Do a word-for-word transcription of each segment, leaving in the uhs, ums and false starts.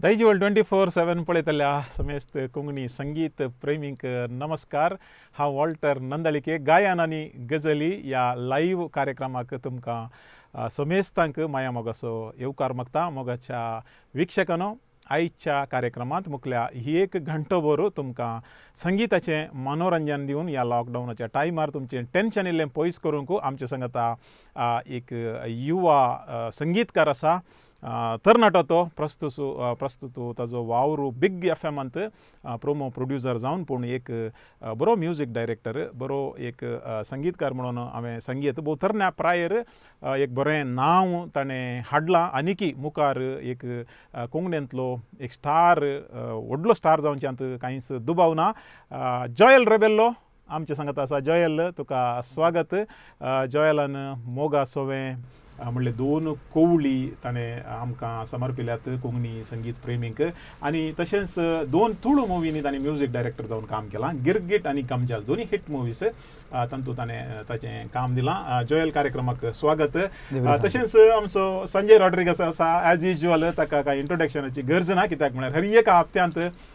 दैजिवल twenty four सेवन पळयतल्या समेस्त कोंकणी संगीत प्रेमींक नमस्कार. हांव वॉल्टर नंदळीके. गायन आनी गजली या लाईव्ह कार्यक्रमाक तुमकां समेस्तांक माया मोगाचो येवकार मागता. मोगाच्या वीक्षकांनो, आयच्या कार्यक्रमांत मुखल्या ही एक घंटोभर तुमकां संगीताचें मनोरंजन दिवन ह्या लॉकडावनाच्या टायमार तुमचें टेन्शन इल्लें पयस करूंक आमचे सांगता एक युवा संगीतकार आसा. तरणाटो तो प्रस्तुत प्रस्तुत ताजो वावर बिग एफ एमांत प्रोमो प्रोड्युसर जावन पूण एक बरो म्युजीक डायरेक्टर, बरो एक संगीतकार म्हणून हांवें संगीत भोव तरण्या प्रायर एक बरें नांव ताणें हाडलां. आनीकी मुखार एक कोंकणींतलो एक स्टार, व्हडलो स्टार जावच्यांत कांयच दुबाव ना. जॉयल रेबेल्लो आमचे सांगत आसा. जॉयल, तुका स्वागत. जॉयलान मोगा सोवें म्हणले दोन कवळी ताणें आमकां समर्पिल्यात कोंकणी संगीत प्रेमींक. आनी तशेंच दोन तुळू मुवींनी ताणें म्युजीक डायरेक्टर जावन काम केलां. गिरगीट आनी कमजाल दोनी हिट मुवीज तातूंत ताणें ताचें काम दिलां. जॉयल कार्यक्रमाक स्वागत. तशेंच आमचो संजय रॉड्रिगस आसा. एज युजल ताका कांय इंट्रोडक्शनाची गरज ना, कित्याक म्हळ्यार हर एका हप्त्यांत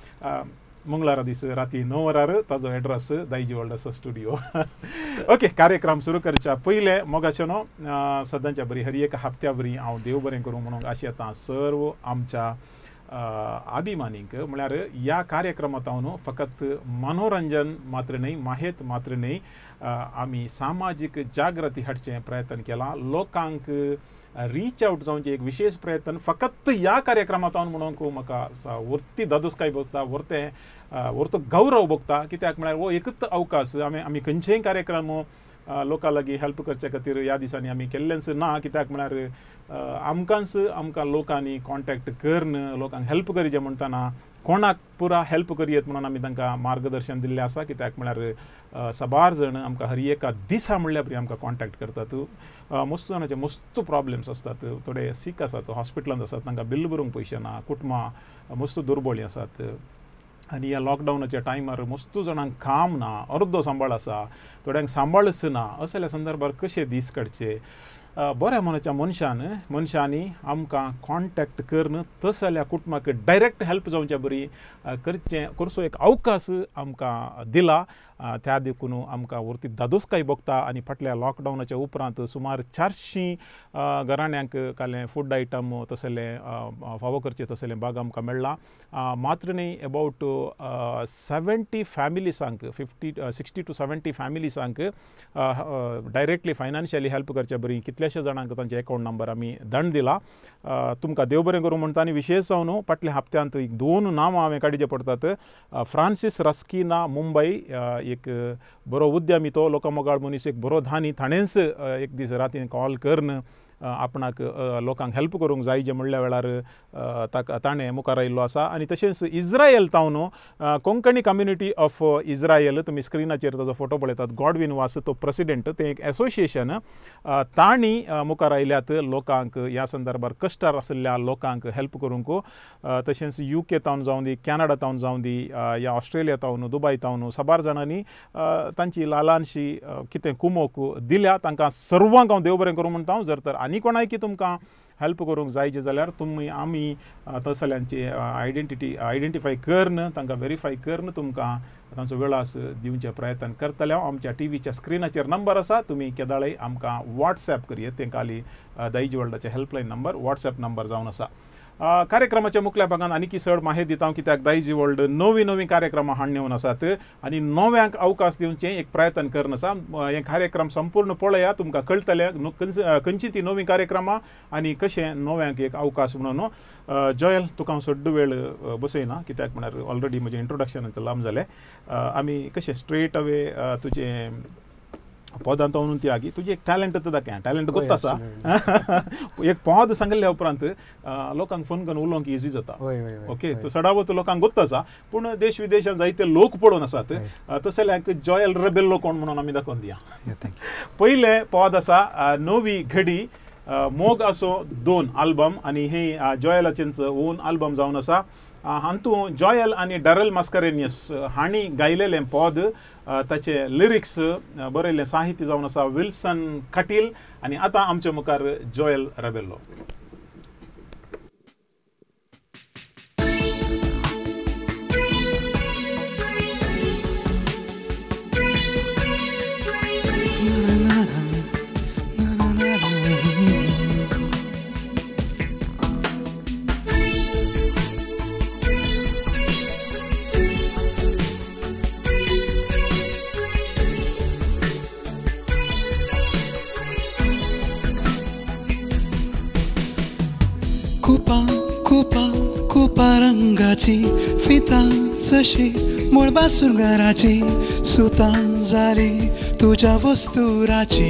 मंगळारा दीस राती णव वरार ताजो एड्रेस दैजिवल्डाचो स्टुडिओ. ओके, कार्यक्रम सुरू करच्या पयले मोगाचें न्हू सदांच्या बरी हर एका हप्त्या बरी हांव देव बरें करूं म्हणून आशेतां सर्व आमच्या अभिमानींक. म्हळ्यार ह्या कार्यक्रमांत हांव न्हू फकत मनोरंजन मात्र न्हय, माहेत मात्र न्हय, आमी सामाजीक जागृती हाडचें प्रयत्न केलां. लोकांक रीच आउट जावचें एक विशेष प्रयत्न फकत ह्या कार्यक्रमांत म्हणून म्हाका वर्ती दादोसकाय भोगता, वर्तें वर्तो गौरव भोगता. कित्याक म्हळ्यार हो एकच अवकाश. आमी आमी खंयचेय कार्यक्रम लोकां लागीं हेल्प करचे खातीर ह्या दिसांनी आमी केल्लेंच ना. कित्याक म्हळ्यार आमकांच आमकां लोकांनी कॉन्टेक्ट करन लोकांक हेल्प करिचें म्हणटना कोणाक पुरा हेल्प करियत म्हणून आमी तांकां मार्गदर्शन दिल्लें आसा. कित्याक म्हळ्यार साबार जण आमकां हर एका दिसा म्हणल्या बरी आमकां कॉन्टेक्ट करतात. मस्त जाणांचे मस्त प्रॉब्लेम्स असतात. थोडे सीक आसात, हॉस्पिटलांत आसात, तांकां बिल्ल भरूंक पयशे ना, कुटुंबां मस्त दुर्बळी आसात. आनी ह्या लॉकडावनाच्या टायमार मस्त जाणांक काम ना, अर्दो सांबाळ आसा, थोड्यांक सांबाळच ना. असल्या संदर्भार कशे दीस काडचे. बऱ्या मनाच्या मनशान मनशांनी आमकां कॉन्टेक्ट करन तस जाल्यार कुटुंबाक डायरेक्ट हेल्प जावच्या बरी करचें करचो एक अवकाश आमकां दिला. त्या देखून आमकां वर्ती दादोसकाय भोगता. आनी फाटल्या लॉकडावनाच्या उपरांत सुमार चारशीं घराण्यांक काले फूड आयटम तसले फावो करचे तसले भाग आमकां मेळ्ळा. मात्र न्ही अबावट सेवेंटी फॅमिलीसांक फिफ्टी सिक्स्टी टू सेवेंटी फॅमिलीसांक डायरेक्टली फायनान्शियली हेल्प करचे बरी कितलेशे जाणांक तांचे अकावंट नंबर आमी धाडून दिला. तुमकां देव बरें करूं म्हणटा. आनी विशेश जावन फाटल्या हप्त्यांत एक दोन नांवां हांवें काडिचे पडटात. फ्रांसीस रस्किना मुंबय, एक बरो उद्यमी तो, लोकमोगाळ मनीस, एक बरो धानी. ताणेंच एक दीस रातीन कॉल करन आपणाक लोकांक हेल्प करूंक जाय जे म्हणल्या वेळार ताका ताणें मुखार आयिल्लो आसा. आनी तशेंच इज्रायल तावन कोंकणी कम्युनिटी ऑफ इज्रायल, तुमी स्क्रिनाचेर ताजो फोटो पळयतात, गॉडविन वास तो प्रेसिडेंट, तें एक एसोसिएशन. तांणी मुखार आयल्यात लोकांक ह्या संदर्भार कश्टार आशिल्ल्या लोकांक हेल्प करूंक. तशेंच युके तावन जावं दी, कॅनडा तावन जावं दी, या ऑस्ट्रेलिया तावन, दुबय तावन साबार जाणांनी तांची ल्हानशी कितें कुमोक दिल्या. तांकां सर्वांक हांव देव बरें करूं म्हणटा. जर तर आनी कोणाय की तुमकां हेल्प करूंक जायचे जाल्यार तुमी आमी तसल्यांची आयडेंटिटी आयडेंटिफाय करन, तांकां व्हेरीफाय करन तुमकां तांचो विळास दिवचे प्रयत्न करतले. आमच्या टीव्हीच्या स्क्रिनाचेर नंबर आसा, तुमी केदाळय आमकां वॉट्सॅप करियत. तें खाली दैजिवल्डाचे हेल्पलायन नंबर वॉट्सॅप नंबर जावन आसा. कार्यक्रमाच्या मुखल्या भागान आनीकी चड माहिती दिता. कित्याक दैजिवल्ड नवी नवी कार्यक्रमां हाडून येवन आसात आनी नव्यांक अवकाश दिवचें एक प्रयत्न करन आसा. हे कार्यक्रम संपूर्ण पळया, तुमकां कळटलें खंयची ती नवी कार्यक्रमां आनी कशें नव्यांक एक अवकाश म्हणून. जॉयल, तुका हांव सड्ड वेळ बसयना, कित्याक म्हळ्यार ऑलरेडी म्हजें इंट्रोडक्शनाचें लांब जालें. आमी कशें स्ट्रेट अवे तुजें पदांत तावून ती आगी तुजी एक टॅलंट दाखय. टॅलंट गोत आसा. एक पद सांगल्या उपरांत लोकांक फोन करून उलोवंक इजी जाता. ओके, तो सडावत लोकांक गोत आसा. पूण देश विदेशांत जायते लोक पळोवन आसात. तशे जाल्यार जॉयल रेबेल्लो कोण म्हणून आमी दाखोवन दिया. पयले पद आसा नवी घडी, मोग असो दोन आल्बम. आनी हे जॉयलाचेंच ओन आल्बम जावन आसा. हातूंत जॉयल आनी डॅरल मास्कारेनियस हांणी गायलेलें पद, ताचे लिरिक्स बरयल्लें साहित्य जावन आसा विल्सन खटील. आनी आतां आमच्या मुखार जॉयल रेबेल्लो. कुपा कुपा कुपा रंगाची फिता जशी मुळबा सुरगाराची सुतां जाली तुझ्या वस्तुराची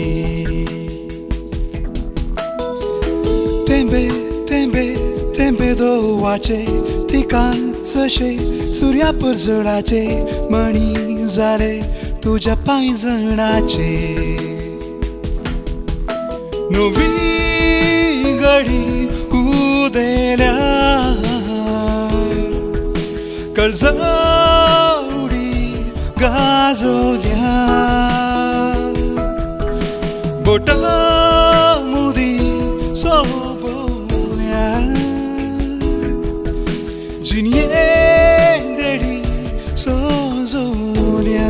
तेंबे तेंबे तेंबे दोवाचे ठिकाण जशे सुर्या परजळाचे मणी जाले तुझ्या पायजणाचे नवी घडी उदेल्या कळजावडी गाजोल्या बोटा मुदी सोबोल्या जिनिये देडी सोजोल्या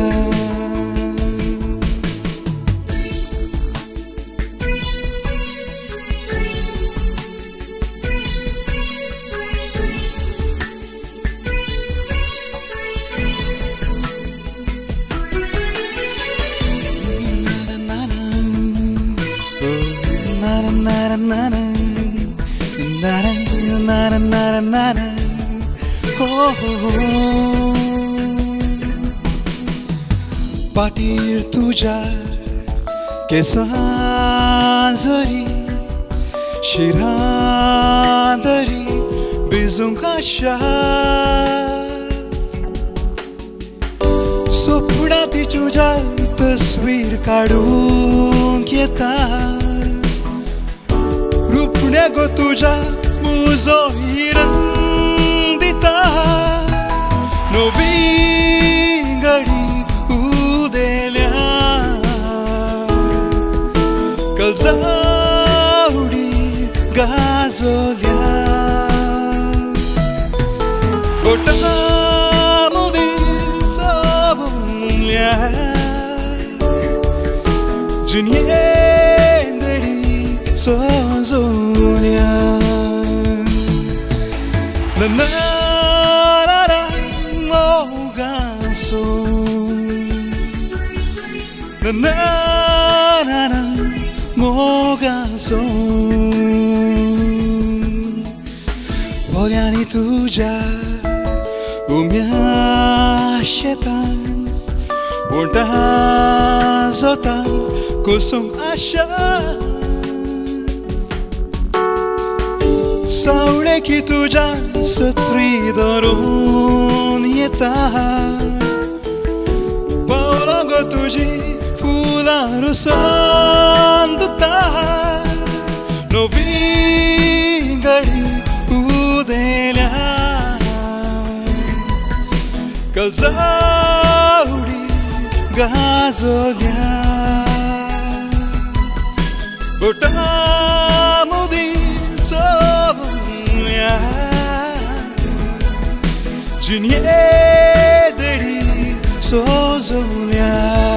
पाटीर तुझ्या केसां जरी शिरां दरी भिजूंक आशा सोपुडा ती तुझ्या तस्वीर काढूंक येता रुपण्या गो तुझ्या मुजो हिरण दिता नवी घडी उदेल्या कळजावडी गाजोल्या बोटा मुदी सोबोल्या जिनिये सोजोल्या na na na na mogaso na na na na mogaso vogliani tuja umia shetan wonta zota kusum asha सावळे की तुझ्या सत्री धरून येता पावला गो तुझी फुलां रुसान दुता नवी घडी उदेल्या कळजावडी गाजोल्या बोटा मुदी जिनिये देडी सोजोल्या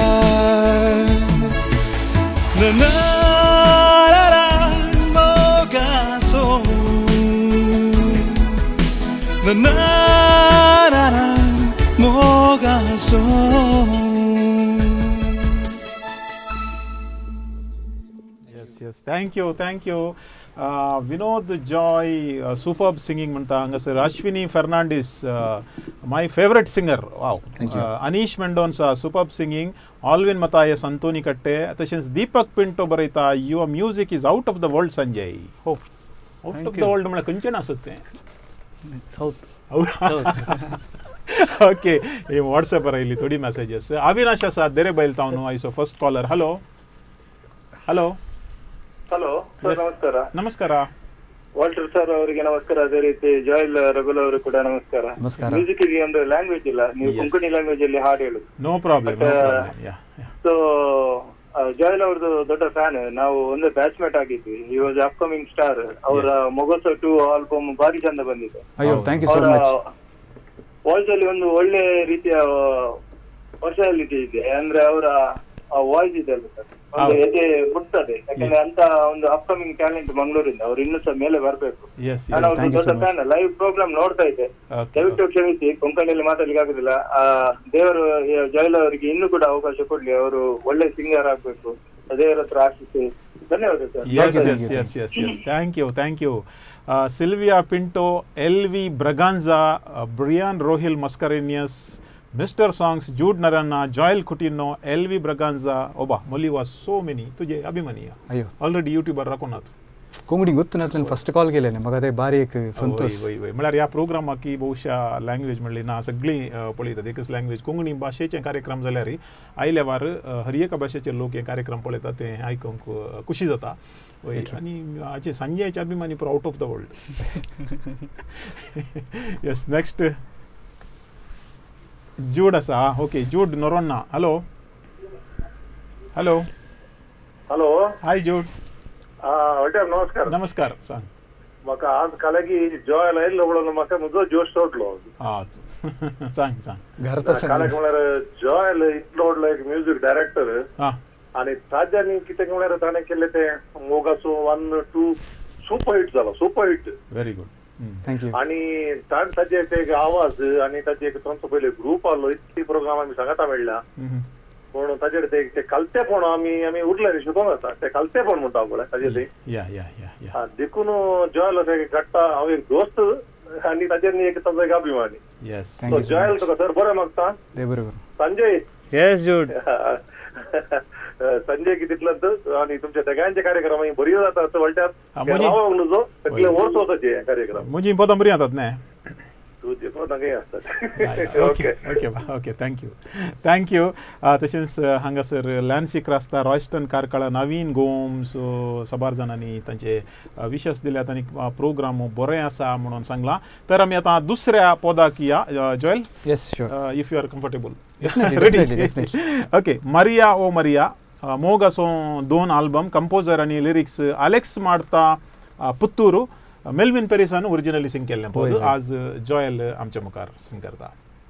na na na na mogaso na na na na mogaso yes yes thank you thank you Uh, Vinod Joy, uh, superb singing म्हणता हांगासर Ashwini Fernandes my favorite singer wow Thank you. uh, Anish Mendonça superb singing Alvin Matthias Antoni Katte तशेंच दीपक पिंटो बरयता your music is out of the world Sanjay हो out Thank of you. the world म्हळ्यार खंयचें आसत तें South. Okay हे व्हॉट्सएपार आयली थोडी मेसेजेस अविनाश आसा देरे बैल टावन आयचो first caller hello hello hello sir ನಮಸ್ಕಾರ ನಮಸ್ಕಾರ ವಾಲ್ಟರ್ ಸರ್ ಅವರಿಗೆ ನಮಸ್ಕಾರ ಅದೇ ರೀತಿ ಜಾಯಲ್ ರಘುಲ್ ಅವರು ಕೂಡ ನಮಸ್ಕಾರ ನಮಸ್ಕಾರ ಮ್ಯೂಸಿಕ್ ಗೆ ಒಂದು ಲ್ಯಾಂಗ್ವೇಜ್ ಇಲ್ಲ ನೀವು ಕೊಂಕಣಿ ಲ್ಯಾಂಗ್ವೇಜ್ ಅಲ್ಲಿ ಹಾಡು ಹೇಳುದು ನೋ ಪ್ರಾಬ್ಲಮ್ ಸೊ ಜಾಯಲ್ ಅವ್ರದ್ದು ದೊಡ್ಡ ಫ್ಯಾನ್ ನಾವು ಒಂದೇ ಬ್ಯಾಚ್ ಮೇಟ್ ಆಗಿದ್ವಿ ಈ ವಾಸ್ ಅಪ್ಕಮಿಂಗ್ ಸ್ಟಾರ್ ಅವರ ಮೊಗಸ ಟು ಆಲ್ಬಮ್ ಭಾರಿ ಚಂದ ಬಂದಿದೆ ಅಯ್ಯೋ thank you so much voice ಅಲ್ಲಿ ಒಂದು ಒಳ್ಳೆ ರೀತಿಯ ಪರ್ಸನಾಲಿಟಿ ಇದೆ ಅಂದ್ರೆ ಅವರ ವಾಯ್ಸ್ ಇದೆ ಅಲ್ಲ ಸರ್ ಒಂದು ಎದೆ ಮುಟ್ತದೆ ಯಾಕಂದ್ರೆ ಅಂತ ಒಂದು ಅಪ್ಕಮಿಂಗ್ ಟ್ಯಾಲೆಂಟ್ ಮಂಗಳೂರಿಂದ ಅವ್ರು ಇನ್ನೂ ಸಹ ಮೇಲೆ ಬರ್ಬೇಕು ನಾನು ಅವ್ರದ್ದು ದೊಡ್ಡ ಫ್ಯಾನ್ ಲೈವ್ ಪ್ರೋಗ್ರಾಮ್ ನೋಡ್ತಾ ಇದ್ದೆ ದಯವಿಟ್ಟು ಕ್ಷಮಿಸಿ ಕೊಂಕಣಿಯಲ್ಲಿ ಮಾತಾಡ್ಲಿಕ್ಕೆ ಆಗುದಿಲ್ಲ ಆ ದೇವರು ಜಾಯಲ್ ಅವರಿಗೆ ಇನ್ನೂ ಕೂಡ ಅವಕಾಶ ಕೊಡ್ಲಿ ಅವರು ಒಳ್ಳೆ ಸಿಂಗರ್ ಆಗ್ಬೇಕು ದೇವರ ಹತ್ರ ಆಶಿಸಿ ಧನ್ಯವಾದ sir. Yes, you, yes, thank you, yes, yes, yes. Thank you, thank you. Uh, Sylvia Pinto, L V Braganza, uh, Brian Rohil Mascarenhas, Mister Songs, Jude Narana, Joel Coutinho, L V Braganza, Oba, Molly was so many. तुझे अभिमानी आहे. अयो Already YouTuber राखूनात. कोंकणी गुत्त नातल्यान first call केलेले म्हाका ते बारीक संतोष. वय वय म्हळ्यार ह्या प्रोग्रामाकी बहुशा लँग्वेज म्हणली ना सगळी पळयतात एकच लँग्वेज कोंकणी भाशेचे कार्यक्रम जाल्यार आयल्या वार हर एका भाशेचे लोक हे कार्यक्रम पळयतात ते आयकूंक खुशी जाता. वय आनी हाचे संजयचे अभिमानी पूर out of the world. Yes next Jude आसा. Okay Jude Noronha. Hello hello hello hi Jude. वटेर नमस्कार. नमस्कार सांग. म्हाका आज कालागी जॉय लायल्लो म्हणून म्हाका म्हजो जोश सोडलो. हा सांग सांग. घर तसं कालाक म्हळ्यार जॉयल इतलो व्हडलो एक म्युझिक डायरेक्टर हा आनी ताज्यानी कितें म्हळ्यार ताणें केल्लें तें मोगासो वन टू सुपर हिट जालो super hit. Very good. Thank you. आनी ताण ताजे एक आवाज आनी ताजे एक तांचो पयले ग्रुप आहलो इतली प्रोग्राम आमी सांगता मेळ्ळा पूण ताजेर ते कलतेपण आमी आमी उरले न्ही शिकोंक जाता ते कलतेपण म्हणटा हांव ताजे ते या या या या देखून जॉयल अशें घडटा हांव एक दोस्त आनी ताजेर न्ही एक ताजो एक अभिमानी. Yes Thank you so Joel much. तुका सर बरें मागता. ते बरोबर. Sanjay yes Jude. संजय कितलेंच आनी तुमच्या सगळ्यांचे कार्यक्रम बरी जाता असं हा, म्हणजे- म्हणटात न्हू सगळे वर्स वताचे कार्यक्रम म्हजी पदां बरी जातात न्हय. तुजे पदांकय आसतात. Okay okay okay thank you thank you. तशेंच हांगासर Lancy Crasta Royston Karkala Naveen गोम सो साबार जाणांनी तांचे विशेष दिल्यात आनी प्रोग्राम बरें आसा म्हणून सांगलां. तर आमी आतां दुसऱ्या पदाक या. Joel yes sure. If you are comfortable. Definitely, definitely. Okay Maria oh Maria मोग असो दोन आल्बम कंपोजर आणि लिरिक्स अलेक्स माडता पुत्तूरू मेल्विन पेरिसान ओरिजिनली सिंग केल्लें पद आज जॉयल आमच्या मुखार सिंग करता.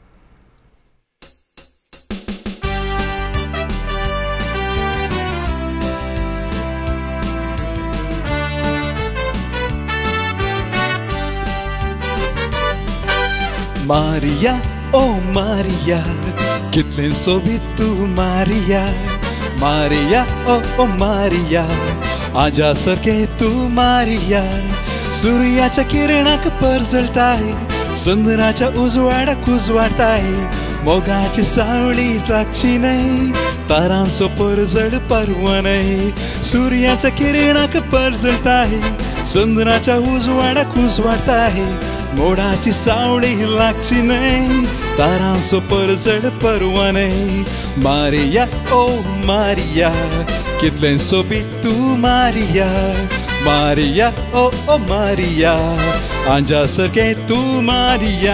Maria, oh Maria, कितलें सोबीत तू Maria. Maria, oh oh Maria, आजा सारखे तू मारिया. सूर्याच्या किरणाक परजळताय, चंद्राच्या उजवाडाक उजवाडताय. मोगाची सावळी लागची नाही, तारांचो परजळ परवा नाही. सूर्याच्या किरणाक परजळताय, चंद्राच्या उजवाडाक उजवाडताय. मोडाची सावळी लागची नाही, तारांचो परजळ परवा नाही. मारिया ओ मारिया, कितलें सोबीत तू Maria. Maria oh oh Maria, आंजा सारके तू मारिया.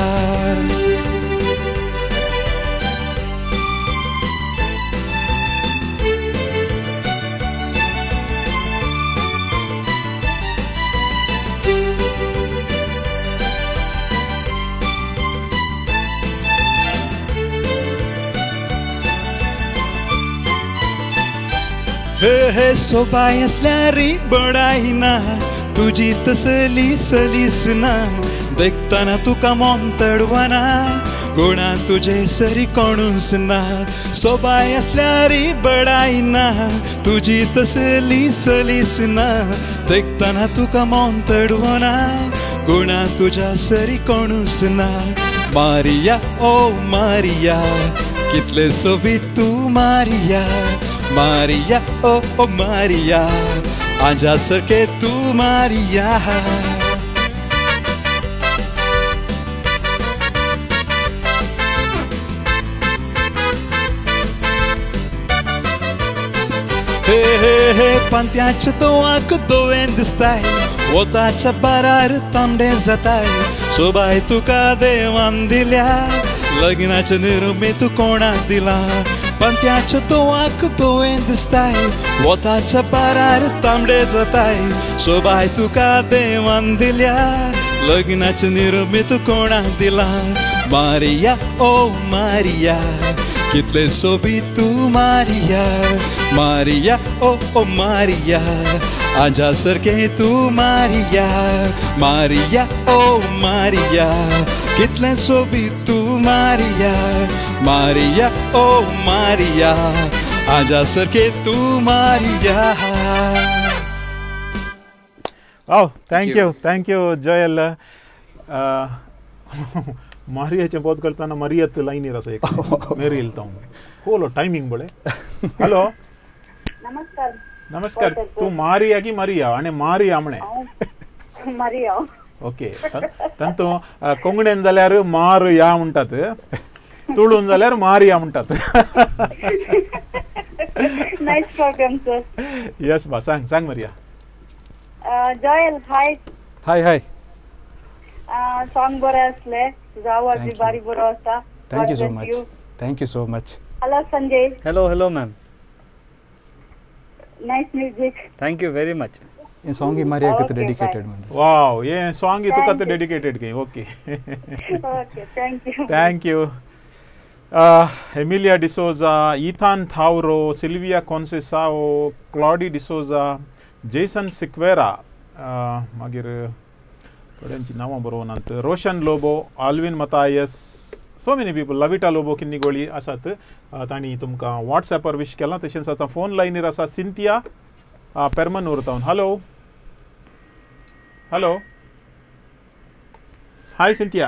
हे हे सोबाय असल्यारी बडायना, तुझी तसली सलीस ना. देखताना तुका मन तडवाना, गुणा तुझे सरी कोणूच ना. सोबाय असल्यारी बडायना, तुझी तसली सलीस ना. देखताना तुका मन तडवाना, गुणा तुझ्या सरी कोणूच ना. मारिया ओ मारिया, कितले सोबीत तू Maria. Maria oh oh Maria, आजा सारके तू मारिया. हे हे हे पांत्याच्या दोवाक दोवें दिसताय, वताच्या बारार तांबडे जाताय. सोबाय तुका देवान दिल्या, लग्नाचे निर्मीत कोणाक दिला. पंत्याच्या दोवाक दोवें दिसताय, वताच्या बारार तांबडे जाताय. सोबाय तुका देवान दिल्या, लग्नाचे निर्मीत कोणाक दिला. मारिया ओ मारिया, कितले सोबीत तू Maria. Maria oh oh Maria, आजा सारके तू मारिया. मारिया ओ मारिया, कितले सोबीत तू मारिया. मारिया ओ मारिया, आजा सरके तू Maria Oh, thank you, thank you, Joel. Uh, मारियाचे बहुत करताना मारियात लाईन रस एक मेरी इलता हूँ होलो टाइमिंग बड़े हेलो नमस्कार नमस्कार तू मारिया की मारिया आणि मारी आमणे मारिया ओके तंतु कोंगणेन जाल्यार मार या म्हणतात तुळून जाल्यार मारिया म्हणतात नाइस प्रोग्राम सर यस बा सांग सांग मारिया जॉयल हाय हाय हाय सॉन्ग बरे असले तुझा आवाज बी बारी बरो आसा thank you so much thank you so much hello Sanjay hello hello ma'am nice music thank you very much ये सॉन्ग ही मारिया के Okay, डेडिकेटेड bye. म्हणजे वाव ये सॉन्ग तुका Thank ते you. डेडिकेटेड की okay okay thank you Thank you. Uh, Emilia D'Souza, Ethan Thauro, Silvia Conceição, Claudia D'Souza, Jason Siqueira, uh, मागीर थोड्यांची नांवां बरोवन नात Roshan Lobo, Alvin Mathias, so many people Lavita Lobo Kinnigoli आसात तांणी तुमकां व्हॉट्सॅपार विश केलां तशेंच आतां फोन लायनीर आसा सिंथिया पेरमन उरतावन hello hello hi Cynthia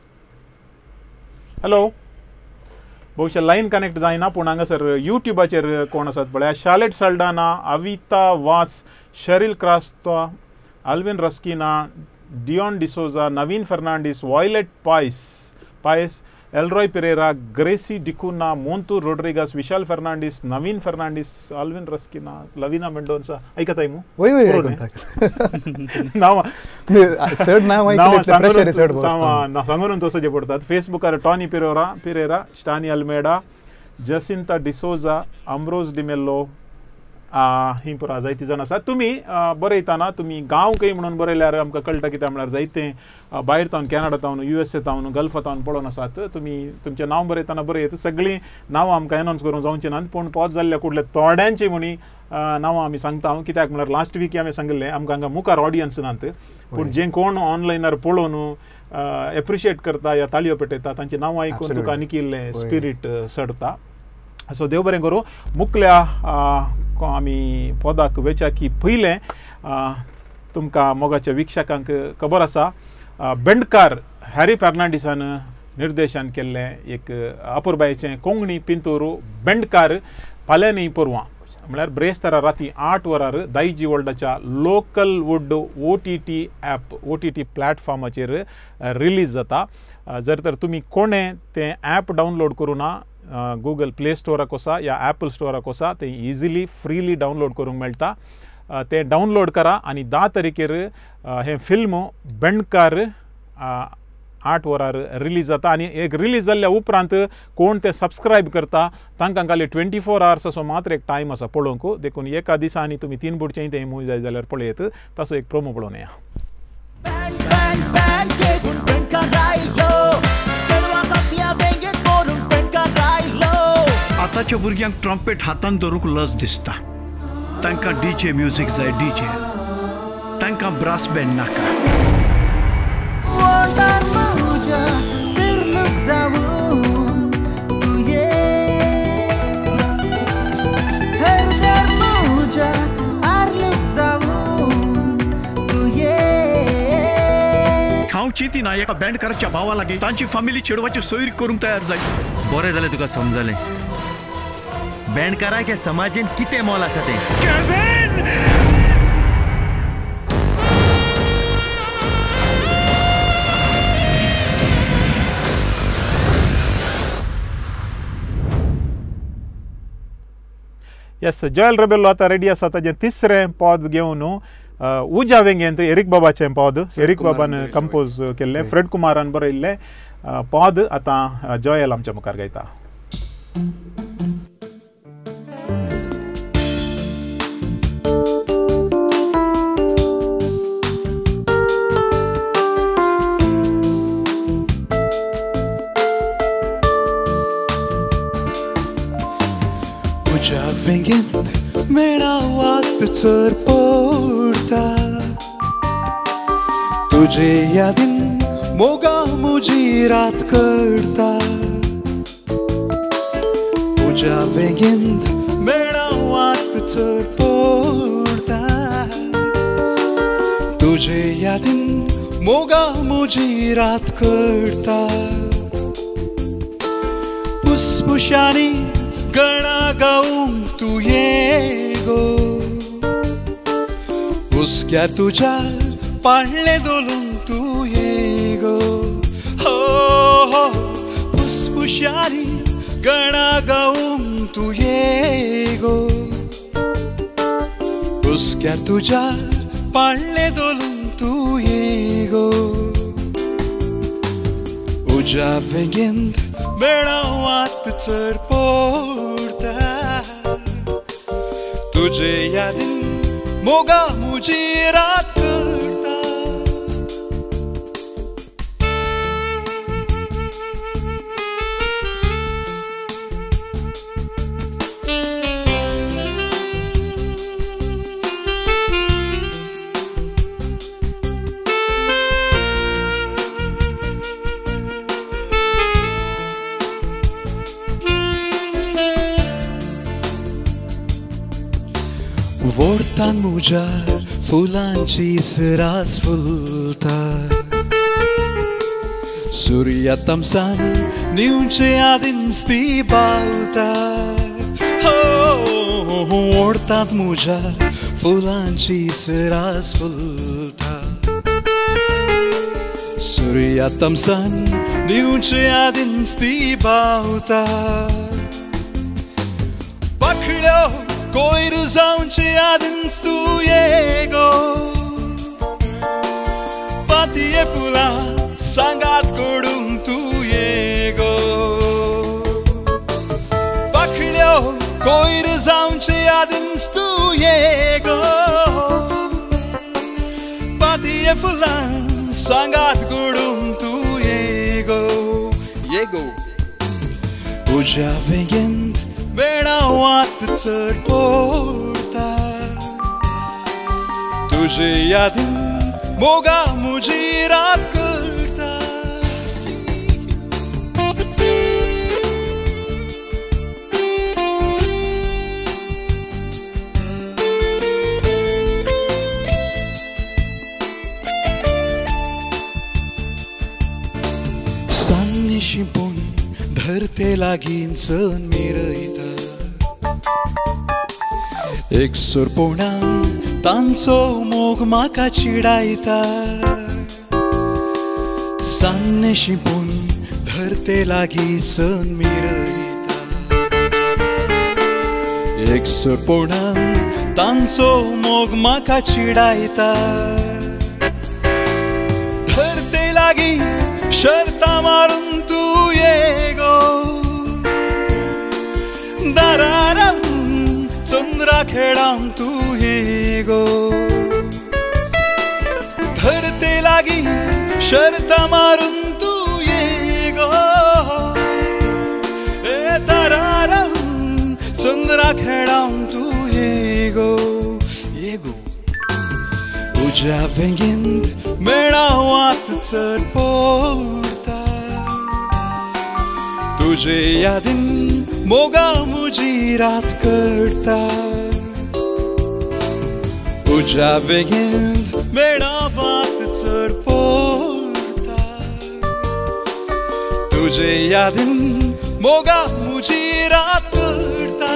hello बहुशः लाईन कनेक्ट जायना पूण हांगासर युट्यूबाचेर कोण आसात पळय Charlotte Saldanha Avita Vas Sheryl Crasta Alvin Rasquinha Dion D'Souza Naveen Fernandes Violet Pais Pais Elroy Pereira Gracy D'Cunha मोंतू Rodrigues Vishal Fernandes Naveen Fernandes Alvin Rasquinha Lavina Mendonca ऐकताय मू वय वय बरोबर ऐकून नाव चड नाव ऐकले प्रेशर चड नाव सांगून तसो जे पडतात फेसबुकार Tony Pereira Pereira Stany Almeida Jacinta D'Souza Ambrose D'Mello ही पुरा जायती जाण आसात तुमी बरयताना तुमी गांव खंय म्हणून बरयल्यार आमकां कळटा कित्याक म्हळ्यार जायते भायर तावन कॅनडा तावन युएसए तावन गल्फ तावन पळोवन आसात तुमी तुमचें नांव बरयताना बरयत सगळीं नांवां आमकां एनावन्स करूंक जावचीं नात पूण पॉज जाल्ल्या कुडले थोड्यांची म्हणी नांवां आमी सांगता कित्याक म्हळ्यार लास्ट वीक हांवें सांगलें आमकां हांगा मुखार ऑडियन्स नात पूण जे कोण ऑनलायनार पळोवन एप्रिशिएट करता या ताळयो पेटयता तांची नांवां आयकून तुका आनीक इल्लें स्पिरीट चडता सो देव बरें करूं मुखल्या आमी पदाक वेच्या की पयलें तुमकां मोगाच्या विक्षकांक खबर आसा बेंडकार हॅरी फर्नांडीसान निर्देशन केल्लें एक अपुरबायेचें कोंकणी पिंतूर बेंडकार फाल्यां न्ही परवां म्हळ्यार ब्रेस्तारा राती आठ वरार दायजी वर्ल्डाच्या local wood O T T app O T T प्लॅटफॉर्माचेर रिलीज जाता जर तर तुमी कोणें तें ॲप डावनलोड करूं ना गूगल प्ले स्टोराक वसा या ॲपल स्टोराक वसा तें इजिली फ्रीली डावनलोड करूंक मेळटा तें डावनलोड करा आनी धा तारखेर हें फिल्म बेंडकार आठ वरार रिलीज जाता आनी एक रिलीज जाल्ल्या उपरांत कोण तें सबस्क्रायब करता तांकां खाली ट्वेंटी फोर आवर्स असो मात्र एक टायम आसा पळोवंक देखून एका दिसांनी तुमी तीन बुडचेंय तें मूवी जाय जाल्यार पळयत ताचो एक प्रोमो पळोवन या आतांच्या भुरग्यांक ट्रम्पेट हातान धरूंक लज दिसता तांकां डीजे म्युजीक जाय डीजे तांकां ब्रास बँड नाका हांव चिंती ना एका बँडकाराच्या भावा लागीं तांची फॅमिली चेडवाची सोयरी करूंक तयार जायत बरें जालें तुका समजलें बँडकाराक हे समाजीन कितें मोल आसा तें येस जॉयल रेबेल्लो आतां रेडी आसा ताजें तिसरें पद घेवन उजा वेंगेंत एरिक बाबाचें पद एरिक बाबान कंपोज केल्लें फ्रेड कुमारान बरयल्लें पद आतां जॉयल आमच्या मुखार गायता उजा वेंगेंत मेळावात चर पडटा तुजे यादीन मोगा मुजी रात करता उजा वेंगेंत मेळावात चड पडटा तुजे यादीन मोगा मोजी रात करता फुसफुशांनी गणा गाऊंक तू ये गो हुस्क्यार तुज्या पाळणे दोलूंक तू ये गो हो हो फुसफुशांनी गणा गाऊंक तू ये गो हुस्क्यार तुज्या पाळणे दोलूंक तू ये गो उज्या वेगेंत मेळावात चड पडटा तुजे यादीन मोगा मुजी रात करता वोडतान मुजार फुलांची सरास फुलता सूर्या तमसान निवचे आदीन स्ती बावता हो वोडतात मुजार फुलांची सरास फुलता सूर्या तमसान निवचे आदीन स्ती बावता पखड्यो कोयर जावचे आदीन तू ये गो पातये फुलां सांगात कडूंक तू ये गो पाखड्यो कोयर जावचे आदीन तू ये गो पातये फुलां सांगात कडूंक तू ये गो ये गो उज्या वेगेंत मेळावात चड पडटा तुजे यादीन मोगा मुजी रात करता सान्नी शिंपून धरते लागीं चण मिरयता एक सुरपोणान तांचो मोग म्हाका चिडायता सान्ने शिंपून धरते लागीं चण मिरयता एक सुरपोणान तांचो मोग म्हाका चिडायता धरते लागीं शर्ता मारून तू ये गो दारारां चंद्रा खेळांक तू ये गो धरते लागीं शर्ता मारून तू ये गो ए दारारां चंद्रा खेळांक तू ये गो ये गो उज्या वेगेंत मेळावात चड पडटा तुजे यादीन मोगा मुजी रात करता उज्या वेगेंत मेळावात चड पडटा तुजे यादीन मोगा मुजी रात करता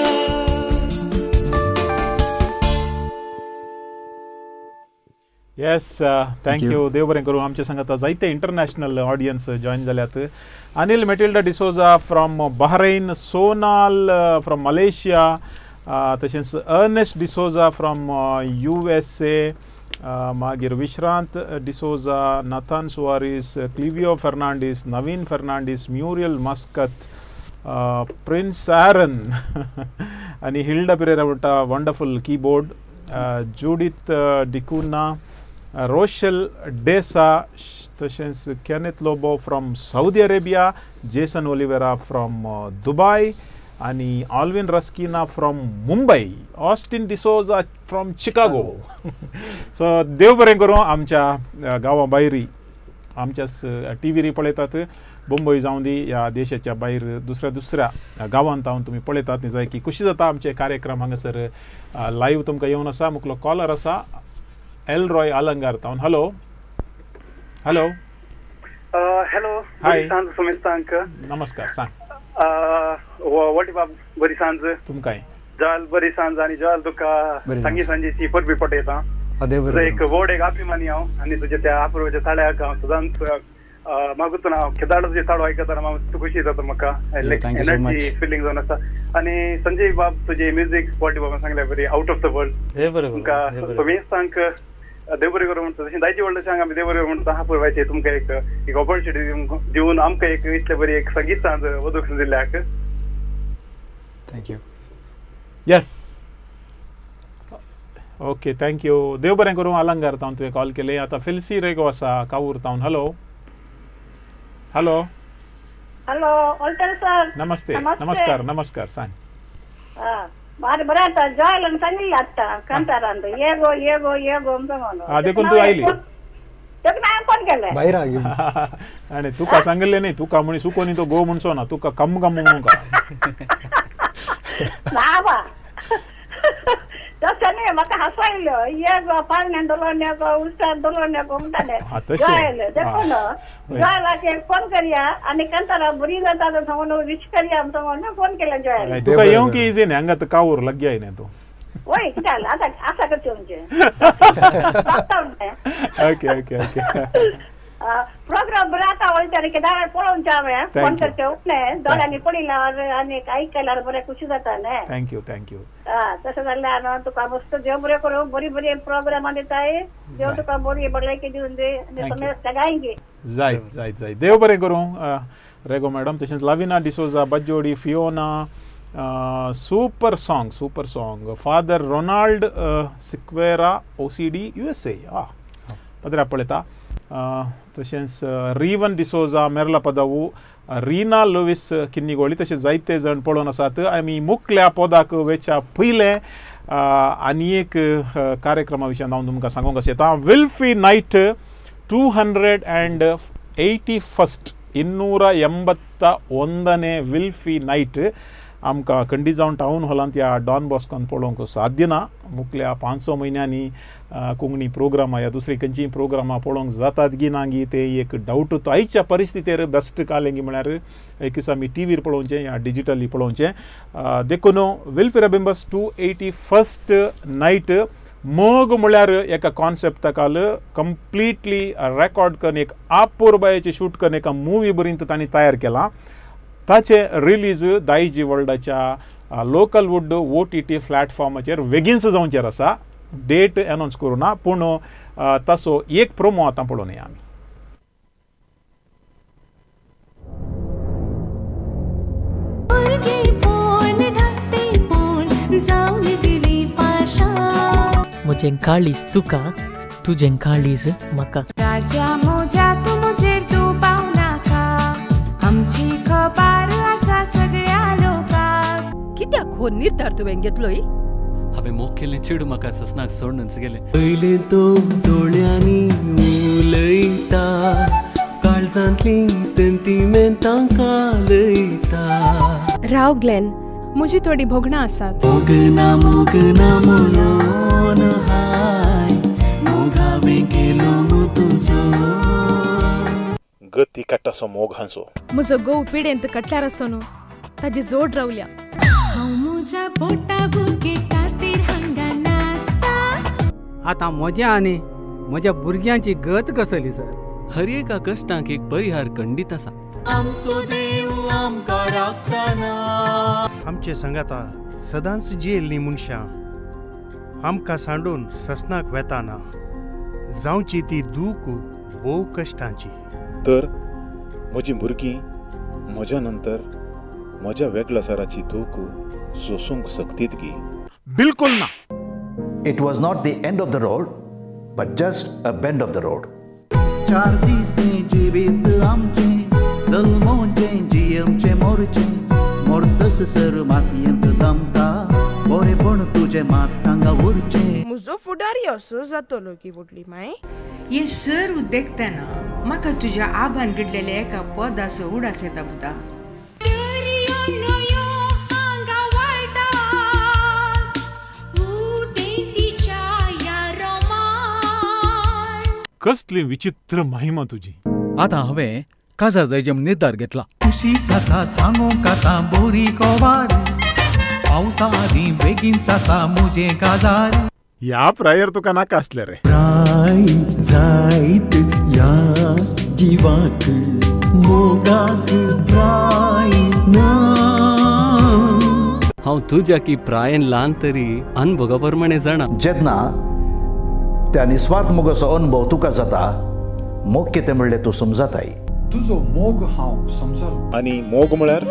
येस थँक यू देव बरें करूं आमचे संग आतां जायते इंटरनॅशनल ऑडियन्स जॉइन जाल्यात Anil Matilda D'Souza from Bahrain Sonal from Malaysia तशेंच Ernest D'Souza from U S A मागीर Vishrant D'Souza Nathan Soares Clivio Fernandes Naveen Fernandes Muriel Muscat Prince Aaron आनी हिल्डा पिरेरा म्हणटा wonderful keyboard Judith D'Cunha Rochelle D'Sa तशेंच Kenneth Lobo from Saudi Arabia Jason Oliveira from Dubai आनी Alwin Rasquinha from Mumbai Austin D'Souza from Chicago so देव बरें करूं आमच्या गांवा भायरी आमच्या टी व्ही पळयतात मुंबई जावं दी या देशाच्या भायर दुसऱ्या दुसऱ्या गांवांत हांव तुमी पळयतात न्ही जाय की कशी जाता आमचे कार्यक्रम हांगासर लायव्ह तुमकां येवन आसा मुखलो कॉलर आसा एलरॉय आलंगार तावन हॅलो हॅलो हॅलो हाय सांज सुमेश तांक नमस्कार सांग वटी बाब बरी सांज तुमकांय जल बरी सांज आणि जल तुका सांगी सांजेची परबी पटयता तुजो एक व्हड एक अभिमानी हांव आनी तुजे त्या अपुर्वाच्या थाळ्याक हांव सदांच मागून हांव खेदाड तुजे थाळो आयकताना हांव तूं खुशी जाता म्हाका एनर्जी फिलींग जावन आसा आनी संजय बाब तुजे म्युजीक स्पॉटी बाबान सांगलें बरी आउट ऑफ द वर्ल्ड तुमकां सुमेश तांक देव बरें करूं म्हणटा तशें दायचे व्हडलें सांग आमी देव बरें म्हणटा हा पुरवायचे तुमकां एक एक ऑपॉर्च्युनिटी दिवन आमकां एक इतले बरी एक संगीत सांज वदूंक दिल्ल्याक थँक्यू यस ओके थँक्यू देव बरें करूं आलंगार तावन तुवें कॉल केले आता फेल्सी रेगो आसा कावूर तावन hello hello hello Walter sir नमस्ते नमस्कार नमस्कार सांग बारी बरें आतां जॉयलन सांगिल्लें आतां कांतारान येगो येगो येगो म्हणून हा देखून तूं आयली तेका हांवें फोन केलें भायर आनी तुका सांगिल्लें न्ही तुका म्हणी सुकोनी तो गो म्हणचो ना तुका कम कम म्हणून ना बा तशें न्ही म्हाका हांसो आयलो येगो पाळण्यान दवरून येगो उलट्यान दवरून येगो म्हणटाले जॉयल देखून जॉयलाक एक फोन करया आनी कांतारा बरी जाता सांगून विश करया म्हणून फोन केलें जॉयल तुका येवंक इजी न्ही हांगा कावूर लाग्याय न्ही तूं वय कित्याक आतां आसा करचें म्हणजे ओके ओके ओके प्रोग्राम बरें आतां वयता केदार पळोवनचें हांवें फोन करचें उठलें दोळ्यांनी पळयल्यार आनी आयकल्यार बरें खुशी जाता न्ही थँक्यू थँक्यू हय तशें जाल्यार तुका मस्त देव बरें करूं बरी बरी प्रोग्रामां दिताय देव तुका बरी बडलायकी दिवन दी आनी समेज सगळ्यांक दी जायत जायत जायत देव बरें करूं रेगो मॅडम तशेंच Lavina D'Souza Bajjodi Fiona super song super song father Ronald Sequeira OCD USA आ पदरा पळयता तशेंच रिवन डिसोजा मेरला पदावू रिना लोविस किन्निगोळी तशें जायते जण पळोवन आसात आमी मुखल्या पदाक वेच्या पयलें आनी एक कार्यक्रमा विशयान हांव तुमकां सांगूंक सोदतां Wilfy night two hundred and eighty first ಇನ್ನೂರ ಎಂಬತ್ತ ಒಂದನೇ ವಿಲ್ಫಿ ನೈಟ್ आमकां खंडी जावन टावन हॉलांत ह्या डॉन बॉस्कान पळोवंक साध्य ना मुखल्या पांच स म्हयन्यांनी कोंकणी प्रोग्रामां ह्या दुसरी खंयचीय प्रोग्रामां पळोवंक जातात गी ना गी ते एक डावटूच आयच्या परिस्थितीर बेस्ट कालेंगी म्हळ्यार एक दीस आमी टी व्हीर पळोवचें या डिजिटली पळोवचें देखून Wilfy Rebimbus two eighty first night मोग म्हळ्यार एका कॉन्सेप्टाकाल कंप्लिटली रेकॉर्ड करून एक आपुरबायेचें शूट करून एका मुवी बरींत तांणी तयार केलां ताचे रिलीज दायजी वर्ल्डाच्या local wood O T T प्लॅटफॉर्माचेर बेगीनच जावचेर आसा डेट अनाउन्स करूं ना पूण ताचो एक प्रोमो आतां पळोवन या आमी म्हजें काळीज तुका तुजें काळीज म्हाका राजा मोजा तूं म्हजेर तूं पावनाका आमची खबर आसा सगळ्या लोकांक कित्याक हो निर्धार तुवें घेतलोय हांवें मोग केल्लें चेडूं म्हाका ससनाक सोडूनच गेलें पयले तो दोळ्यांनी उलयता काळजांतली सेंटिमेंटां कालयता राव ग्लेन म्हजी थोडी भोगणां आसात मोगना मोगना म्हणून हाय मोग हांवें केलो मू तुजो गती काडटासो मोग हांचो म्हजो घोव पिडेंत कटल्यार आसो न्हू ताजी जोड रावल्या हांव म्हज्या पोटा भुरगे खातीर हांगा नाचता आतां म्हज्या आनी म्हज्या भुरग्यांची गत कसली सर हर एका कश्टांक एक परिहार खंडीत आसा आमचो देव आमकां राखतना आमचे संगाता सदांच जियेल्लीं मनशां आमकां सांडून ससनाक वेताना जावची ती दूख भोव कश्टांची तर म्हजीं भुरगीं म्हज्या नंतर म्हज्या वेगळासाराची दूख सोसूंक शकतीत गी बिलकुल ना it was not the end of the road but just a bend of the road चार दिसे जिवीत आमचे सलमोचे जियमचे मोरचे मोरतस सर मातयेंत दमता बरेपण तुझे मातकांगा उरचे म्हजो फुडारी असो जातलो की फुडली माय हे सर देखतना म्हाका तुज्या आबान घडलेले एका पदाचो उडास येता बुता कसली विचित्र महिमा तुझी. आता हांवें काजार जायचे निर्धार घेतला. खुशी जाता सांगू काता बोरी कोवार पावसा आदी बेगीन सासा मुजे काजार. या प्रायर तुका नाका आसले रे. प्राय जायत या जिवाक मोगाक प्राय ना. हांव तुज्या की प्रायन ल्हान तरी अनुभवा प्रमाणे जाणा. जेन्ना त्या निस्वार्थ मोगाचो अनुभव तुका जाता मोग कितें म्हणलें तूं समजताय. तुजो मोग हांव समजलो. आनी मोग म्हळ्यार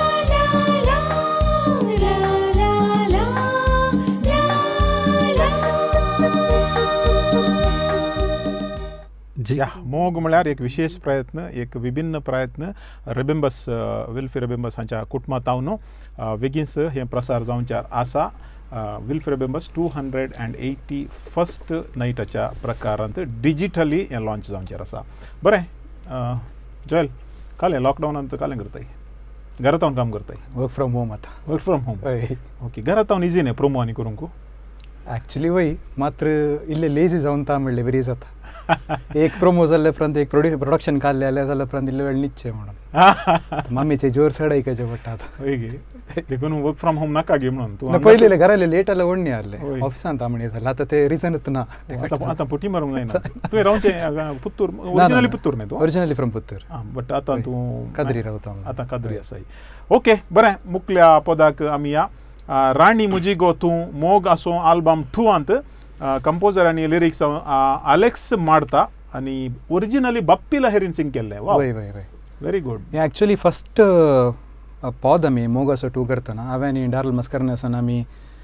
या मोग म्हळ्यार एक विशेष प्रयत्न, एक विभिन्न प्रयत्न रेबेंबस विल्फी रेबेंबस हांच्या कुटुंबांतावन बेगीनच हे प्रसार जावच्यार आसा. Wilfy Rebimbus two hundred and eighty first नाईटाच्या प्रकारांत डिजिटली हें लॉन्च जावचेर आसा. बरें जयल कालें लॉकडावनांत कालें करताय घरांत काम करताय. वर्क फ्रॉम होम आता. Work from home okay. घरांत इजी न्ही प्रोमो आनी करूंक. ॲक्च्युली वय मात्र इल्ले लेझी जावन ता म्हणलें बरी जाता. एक प्रोमो जाल्ले उपरांत एक प्रोड्यू प्रोडक्शन काडलें जाल्यार जाल्या उपरांत इल्ले वेळ न्हिदचें म्हणून मामीचे जोर चडयकाचे पडटा आतां. देखून वर्क फ्रॉम होम नाका घे म्हणून तूं पयले घराले लेट आल्या व्हडणी हारले ऑफिसांत आमणे जालें. आतां ते रिजनूच ना. आतां पुटी मारूंक जायना. तुवें रावचें पुत्तूर ओरिजिनली पुत्तूर न्ही तूं. ओरिजिनली फ्रॉम पुत्तूर बट आतां तूं कादरी रावता. आतां कादरी आसाय. ओके बरें. मुखल्या पदाक आमी या राणी मुजी गो तूं मोग आसूं आल्बम टू अंत कंपोजर आनी लिरिक्स अलेक्स माडता आनी ओरिजिनली बप्पी लहेरीन सिंग केल्लें. वय वय वय व्हेरी गुड. हें एक्चुअली फस्ट पॉद आमी मोग असो टू करतना हांवें आनी डार्ल मस्करन आसन आमी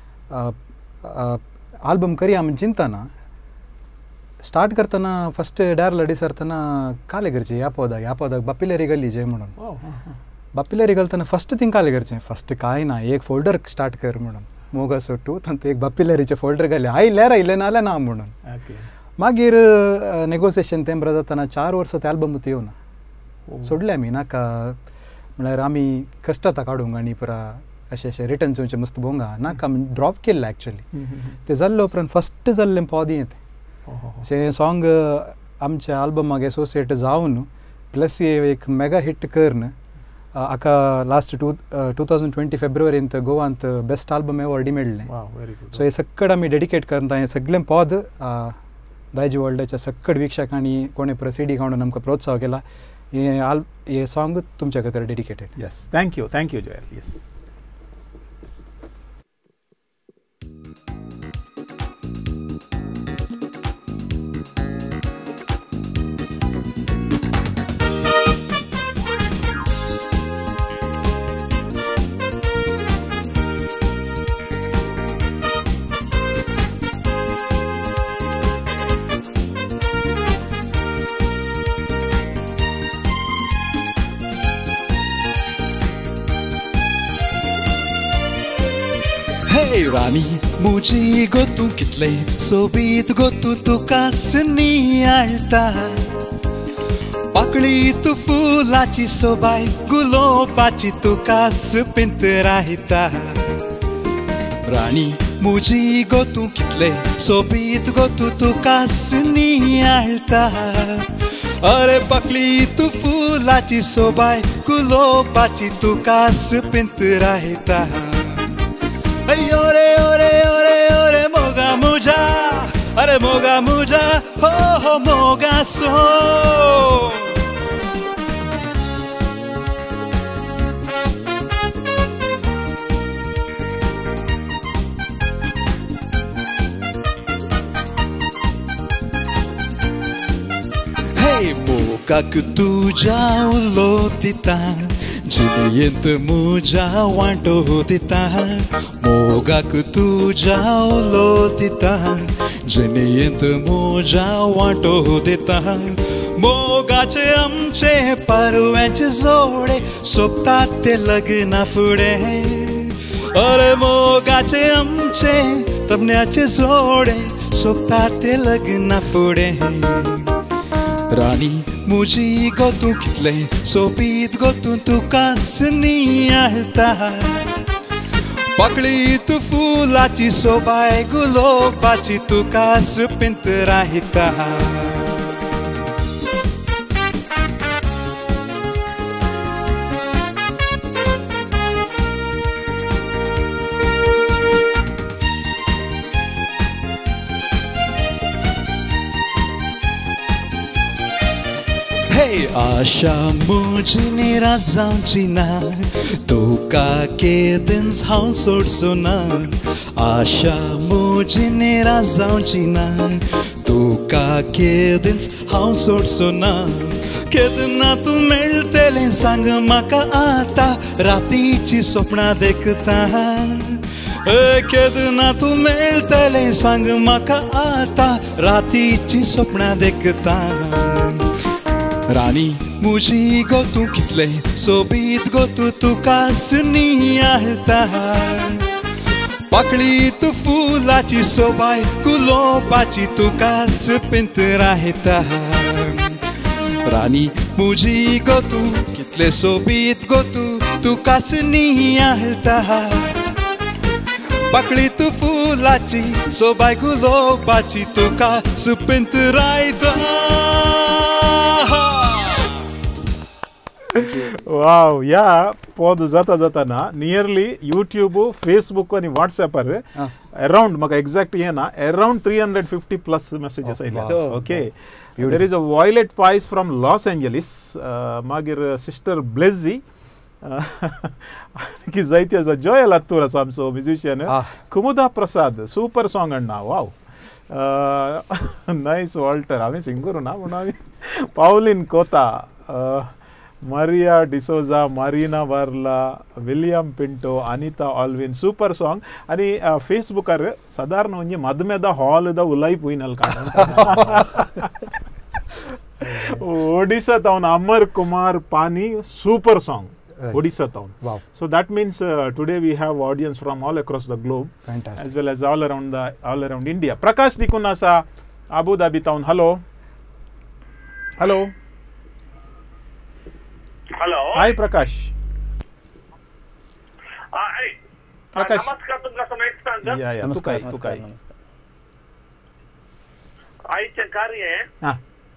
आल्बम करया म्हण चिंतना स्टार्ट करतना फस्ट डार्ल डिसरतना काले करचें ह्या पॉदाक ह्या पॉदाक बप्पी लहरी घालीचें म्हणून. बप्पी लहरी घालतना फस्ट थिंग काले करचें. फस्ट कांय ना एक फोल्डर स्टार्ट कर म्हणून मोग असो टू तांत एक बप्पी लहरीचे फोल्डर घाले आयल्यार आयले ना जाल्यार ना म्हणून. मागीर नेगोसिएशन तें बरें जातना चार वर्सां ते आल्बमूच येवना सोडले आमी नाका म्हळ्यार आमी कश्ट आतां काडूंक आनी पुरा अशें अशें रिटर्न चोवचें मस्त भोंगा नाका ड्रॉप केल्लें एक्चुअली. तें जाल्ले उपरांत फस्ट जाल्लें पॉद हें तें अशें सॉंग आमच्या आल्बमाक एसोसिएट जावन प्लस एक मेगा हिट करन आका last two two thousand twenty फेब्रुवारींत गोवांत बेस्ट आल्बम एवॉर्डी मेळ्ळें. सो हे सक्कड आमी डेडिकेट करता. हें सगळें पॉद दायजी वर्ल्डाच्या सक्कड विक्षकांनी कोणे प्रसिडी काडून आमकां प्रोत्साह केला. हे आल हे सॉंग तुमच्या खातीर dedicated. Yes thank you thank you Joel. Yes राणी मुजी गो तूं कितले सोबीत गो तूं तुका नियाळटा. पाकळी तूं फुलाची सोबाय गुलोबाची तुकाच पिंत रायता. राणी मुजी गो तूं कितले सोबीत गो तूं तुकाच नियाळटा. अरे पाकळी तूं फुलाची सोबाय गुलोबाची तुकाच पिंत रायता. ओरे ओरे ओरे ओरे मोगा मुजा अरे मोगा मुजा हो हो मोगा सो. हे मोगाक तुज्या उलो दिता जियेंत मुजा वांटो दिता. मोगाक तुज्या उलो दिता जियेंत मुजा वांटो दिता. मोगाचे आमचे पारव्याचे जोडे सोबतात ते लग्ना फुडें. अरे मोगाचे आमचे तबण्याचे जोडे सोपता ते लग्ना फुडे राणी मुजी गो तूं कितले सोबीत गो तूं तुका नियाळटा पकळीत फुलाची सोबाय गुलोबाची तुकाच पिंत राहिता आशा म्हजी निराश जावची ना तुका केदींच हांव सोडचो ना आशा म्हजी निराश जावची ना तुका केदींच हांव सोडचो ना केदना तूं मेळटलें सांग म्हाका आतां रातीची सपनां देखता केदना तूं मेळटलें सांग म्हाका आतां रातीची सपनां देखता राणी मुजी गो तूं कितले सोबीत गो तूं तुकाच नियाळटा पाकळीत फुलाची सोबाय गुलोबाची तुकाच पिंत राहिता राणी मुजी गो तूं कितले सोबीत गो तूं तुकाच नियाळटा पाकळीत फुलाची सोबाय गुलोबाची तुकाच पिंत राहिता वाव या पद जाता जाताना नियरली यूट्यूब फेसबुक आणि व्हॉट्सॲपार अराउंड म्हाका एक्झॅक्ट ये ना around three hundred fifty plus messages आयले okay there is a Violet Pais from Los Angeles मागीर सिस्टर ब्लेझी की जायती आसा जॉय लातूर आसा आमचो musician Kumuda Prasad super song हाडना वाव नायस वॉल्टर हांवें सिंग करूं ना पूण हांवें पावलीन कोता Maria D'Souza, Marina Varla, William Pinto, Anita Alvin, super song. आणि फेसबुकार साधारण म्हणजे मधमेदा हॉल दा उलाई पोइनल काढ ओडिसा टाउन अमर कुमार पानी super song Odisha town. Wow. So that means uh, today we have audience from all across the globe. Fantastic. As well as all around the all around India. Prakash Dikunasa, Abu Dhabi town. Hello. Hello. Hello. Hi Prakash. Hi. Prakash. नमस्कार तुमका समेत या या तू काय तू काय आईचे कार्य हां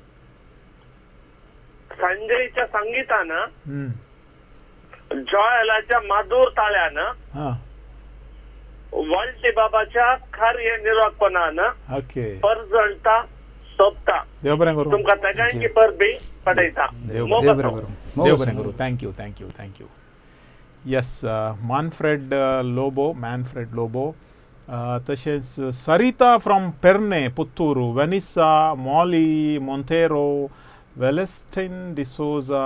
संजयच्या संगीतानं हम्म जॉयलाच्या मधुर ताळ्यानं हां वल्टी बाबाच्या कार्य निरोगपणानं ओके परजळता सोपता देव बरें करूं तुमका तेगांची परबी पडयता देव देव बरें करूं देव बरें करूं thank you thank you thank you yes Manfred Lobo Manfred Lobo तशेंच Sarita from Perne Puttur Vanessa Molly Monteiro वेलेस्टिन डिसोजा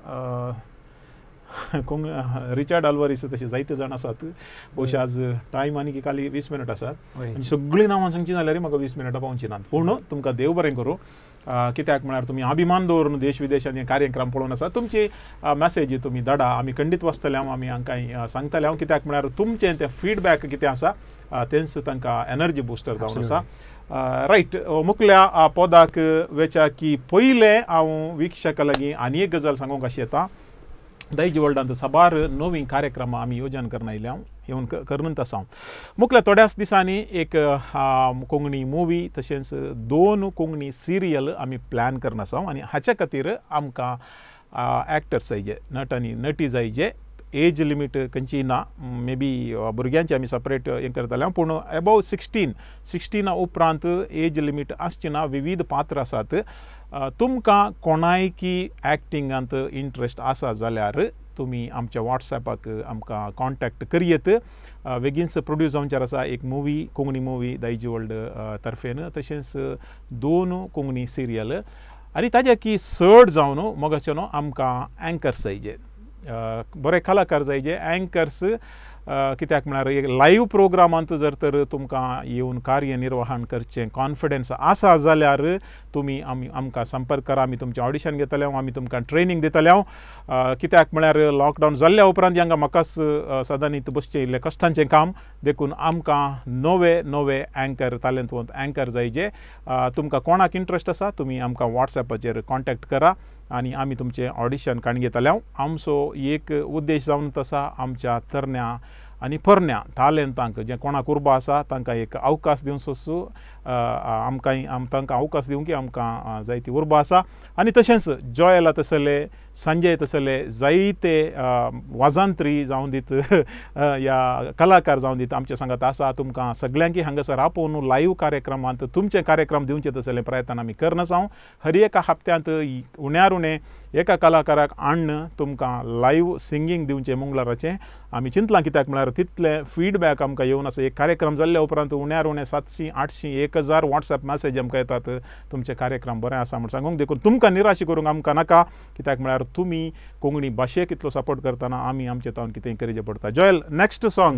कोंग रिचार्ड आल्वारीस तशें जायते जाण आसात भोवशे आज टायम आनी खाली वीस मिनट आसात आनी सगळीं नांवां सांगची जाल्यार म्हाका वीस मिनटां पावची नात पूण तुमकां देव बरें करूं कित्याक म्हळ्यार तुमी अभिमान दवरून देश विदेशांनी कार्यक्रम पळोवन आसा तुमची मॅसेज तुमी धाडा आमी खंडीत वाचतले हांव आमी हांकां सांगतले हांव कित्याक म्हळ्यार तुमचें तें फीडबॅक कितें आसा तेंच तांकां एनर्जी बुस्टर जावन आसा रायट मुखल्या पदाक वेच्या की पयलें हांव विक्षका लागीं आनी एक गजाल सांगूंक अशी येता दैज वर्ल्डांत साबार नवीं कार्यक्रम आमी योजन करन आयल्या येवन करनूच आसा मुखल्या थोड्याच दिसांनी एक कोंकणी मुवी तशेंच दोन कोंकणी सिरियल आमी प्लॅन करन आसा आनी हाच्या खातीर आमकां एक्टर्स जायचे नट आनी नटी जायचे एज लिमीट खंयची ना मे बी भुरग्यांचे आमी सपरेट हें करतले पूण एबाव सिक्स्टीन सिक्स्टिना उपरांत एज लिमीट आसची ना विविध पात्र आसात तुमकां कोणायकी एक्टिंगांत इंट्रस्ट आसा जाल्यार तुमी आमच्या वॉट्सॅपाक आमकां कॉन्टॅक्ट करियेत बेगीनच प्रोड्यूस जावंचार आसा एक movie Konkani movie Daijiworld तर्फेन तशेंच दोन कोंकणी सिरियल आनी ताजे की चड जावन मोगाचे न्हू आमकां एंकर्स जायचे बरे कलाकार जायचे एंकर्स कित्याक म्हळ्यार एक लायव्ह प्रोग्रामांत जर तर तुमकां येवन कार्यनिर्वहन करचें कॉन्फिडन्स आसा जाल्यार तुमी आमी आमकां संपर्क करा. आमी तुमचें ऑडिशन घेतले, आमी तुमकां ट्रेनिंग दितले. कित्याक म्हळ्यार लॉकडावन जाल्ल्या उपरांत हांगा म्हाकाच सदांनीत बसचें इल्लें कश्टांचें काम देखून आमकां नवे नवे अँकर तालंतवंत अँकर जाय जे. तुमकां कोणाक इंट्रस्ट आसा तुमी आमकां वॉट्सॅपाचेर कॉन्टॅक्ट करा आनी आमी तुमचें ऑडिशन काडून घेतले. आमचो एक उद्देश जावन आसा आमच्या तरण्या आनी परण्या तालंतांक जे कोणाक उर्बा आसा तांकां एक अवकाश दिवचो. आमकां आम तांकां अवकाश दिवंक आमकां जायती उर्बा आसा. आनी तशेंच जॉयला तसले, संजय तसले जायते वाजंत्री जावं दीत या कलाकार जावं दीत आमच्या सांगात आसा. तुमकां सगळ्यांकी हांगासर आपोवन लायव्ह कार्यक्रमांत तुमचे कार्यक्रम दिवचे तसले प्रयत्न आमी करना आसात. हर एका हप्त्यांत उण्यार उणें एका कलाकाराक हाडून तुमकां लायव्ह सिंगींग दिवचें मंगळाराचें आमी चिंतलां. कित्याक म्हळ्यार तितले फीडबॅक आमकां येवन आसा. एक कार्यक्रम जाल्ल्या उपरांत उण्यार उणें सातशीं आठशीं एक हजार वॉट्सॅप मॅसेज आमकां येतात तुमचे कार्यक्रम बरें आसा म्हूण सांगूंक. देखून तुमकां निराशी करूंक आमकां नाका. कित्याक म्हळ्यार तुमी कोंकणी भाशेक इतलो सपोर्ट करतना आमी आमचे तावन कितेंय करचें पडटा. जॉयल नेक्स्ट सॉंग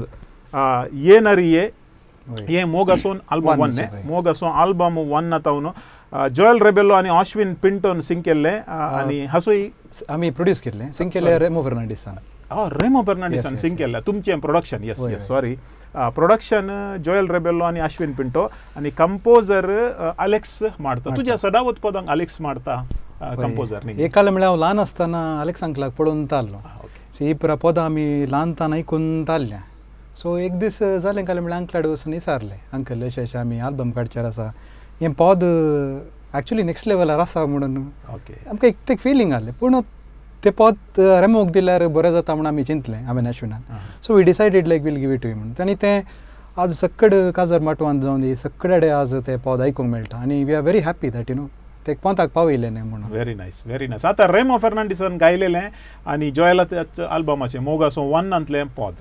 ये नरी ये हे मोग आसून आल्बम वन न्ही मोग आसून आल्बम वन तावन जॉयल रेबेलो आनी अश्विन पिंटोन सिंग केल्लें आनी हासूय आमी प्रोड्यूस केल्लें. सिंग केल्लें रेमो फर्नांडीसान. हय रेमो फर्नांडीसान सिंग केल्लें तुमचें production. Yes yes sorry production Joel Rebello आनी अश्विन पिंटो आनी कंपोजर अलेक्स माडता. तुज्या सदावत पदांक अलेक्स माडता कंपोजर न्ही. एक काल म्हळ्यार हांव ल्हान आसतना अलेक्सांक लाग पळोवन ताल्लो. ही पुरा पदां आमी ल्हानतना आयकून ताल्ल्या. सो एक दीस जालें काल म्हळ्यार अंकलाड वचून विचारलें अंकल अशें अशें आमी आल्बम काडचेर आसा हें पद एक्चुली नेक्स्ट लेवलार आसा म्हणून आमकां एक ते फिलींग आहलें. पूण ते पद रेमोक दिल्यार बरें जाता म्हणून आमी चिंतलें हांवें अश्विनान. So we decided like will give it to him म्हणून. आनी तें आज सक्कड काजार माटवांत जावन दी सक्कडेडे आज तें पद आयकूंक मेळटा आनी we are very happy that you know ते पोंताक पावयलें न्ही म्हणून. Very nice very nice. आतां रेमो फर्नांडीसान गायलेलें आनी जॉयला आल्बमाचें मोग आसूं वनांतलें पद.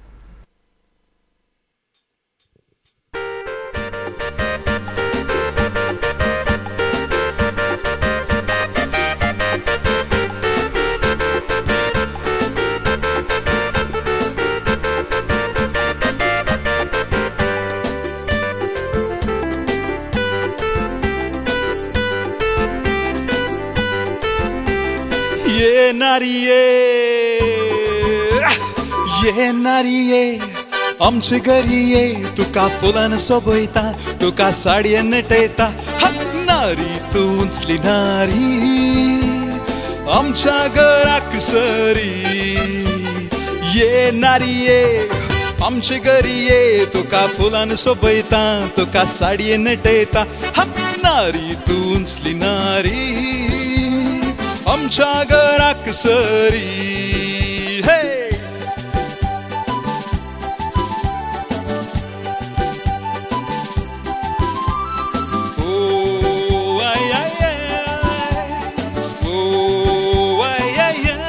ये नारी ये ये नारी ये आमचे घरी ये तुका फुलान सोबयता तुका साडयेन नटयता. नारी तू उंचली नारी आमच्या घराक सरी. ये नारी ये आमचे घरी ये तुका फुलान सोबयता तुका साडयेन नटयता. नारी तू उंचली नारी आमच्या घराक सरी. हे ओ आय आय आय ओ आय आय आय.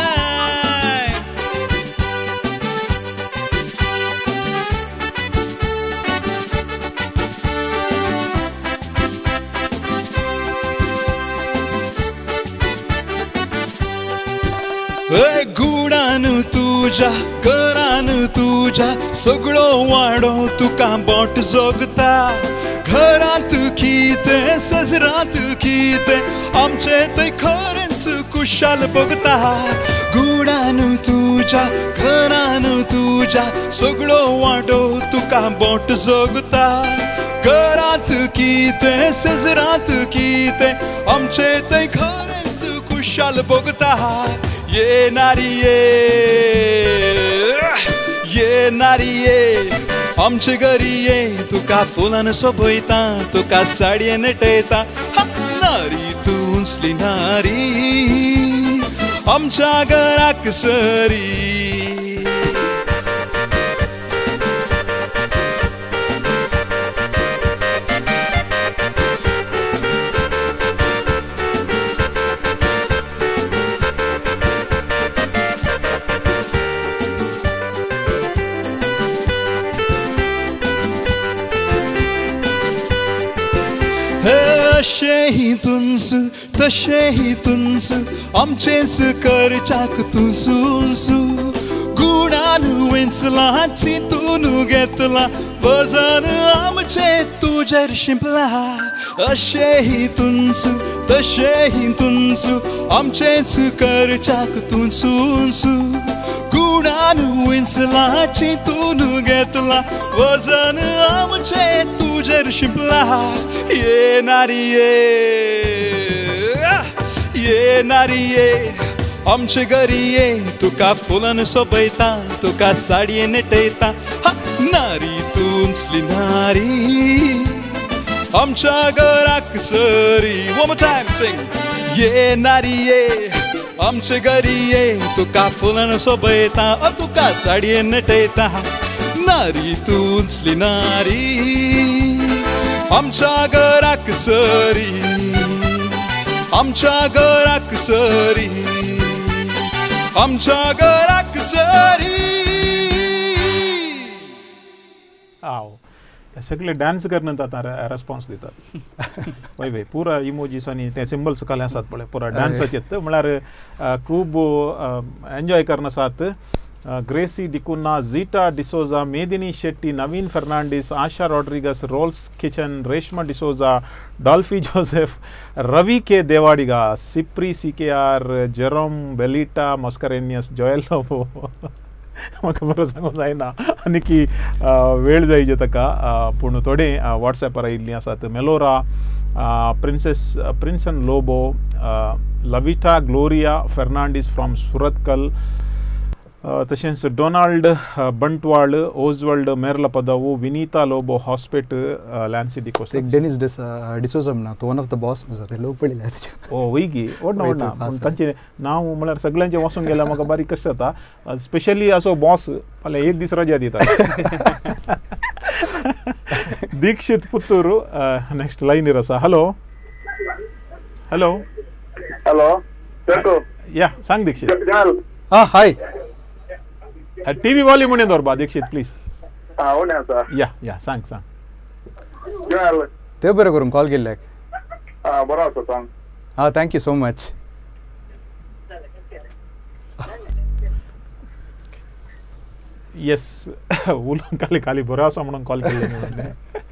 गुणान तुझ्या घरान तुझ्या सगळो वाडो तुका बोट जोगता. घरांत कितें सजरांत कितें आमचे थंय खरेंच कुशाल भोगता. गुणान तुझ्या घरान तुझ्या सगळो वाडो तुका बोट जोगता. घरांत कितें सजरांत कितें आमचे थंय खरेंच कुशाल भोगता. ये नारी ये ये नारी ये आमचे घरी ये तुका फुलान सोबयता तुका साडयेन नटयता. नारी तू उंचली नारी आमच्या घराक सरी. अशेंही तुंस तशेंही तुंस आमचेंच करच्याक तुंसूंसू. गुणान विंचला चिंतून घेतला वजन आमचे तुझ्यार शिंपला अशेही तुंचू तशेही तुंचू आमचेच करच्याक तुंचू उंचू गुणान विंचला चिंतून घेतला वजन आमचे तुझ्यार शिंपला ये नारी ये ये नारी ये आमचे घरी ये तुका फुलान सोबयता तुका साडये नेटयता नारी तुंचली नारी आमच्या घराक सरी one more time sing ये नारी ये आमचे घरी ये तुका फुलान सोबयता तुका साडये नेटयता नारी तुंचली नारी आमच्या घराक सरी आमच्या घराक सरी आमच्या घराक सरी आव सगळे डान्स करण्यात आता रेस्पॉन्स दितात वय वय पुरा इमोजीस आणि ते सिम्बल्स काले आसात पळय पुरा डान्साचेत म्हळ्यार खूब एन्जॉय करना आसात grasserie D'Cunha Zeeta D'Souza Medini Shetty Naveen Fernandes Asha Rodrigues Rolls Kitchen Reshma D'Souza Dolphy Joseph Ravi K Devadiga सिप्री C K R Jerome Belita Mascarenhas Joel Lobo म्हाका बरो सांगूंक जायना आनी की वेळ जायचे ताका पूण थोडे वॉट्सॅपार आयिल्लीं आसात मेलोरा प्रिंसेस प्रिन्सन Lobo Lavita Gloria Fernandes from Surathkal तशेंच डोनाल्ड बंटवाळ ओजवर्ल्ड मेर्ल पदावो विनीता लोबो हॉस्पिट लॅन्सी डिकोस एक डेनिस डिसोजा म्हणा तो वन ऑफ द बॉस ते लोक पळयले ओ वयगी ओडना ओडना पूण तांचे नांव म्हळ्यार सगळ्यांचे वचूंक गेल्यार म्हाका बारीक कशें जाता स्पेशली असो बॉस फाल्यां एक दीस रजा दिता दीक्षित पुत्तूर नेक्स्ट लायनीर आसा हॅलो हॅलो हॅलो या सांग दीक्षित हा हाय टीव्ही वॉल्यूम उणें दवरपा दीक्षित प्लीज हा उणें आसा या या सांग सांग देव बरें करून कॉल केल्ल्याक हा बरो आसा सांग हा थँक्यू सो मच येस उलोवंक खाली खाली बरो आसा म्हणून कॉल केल्लो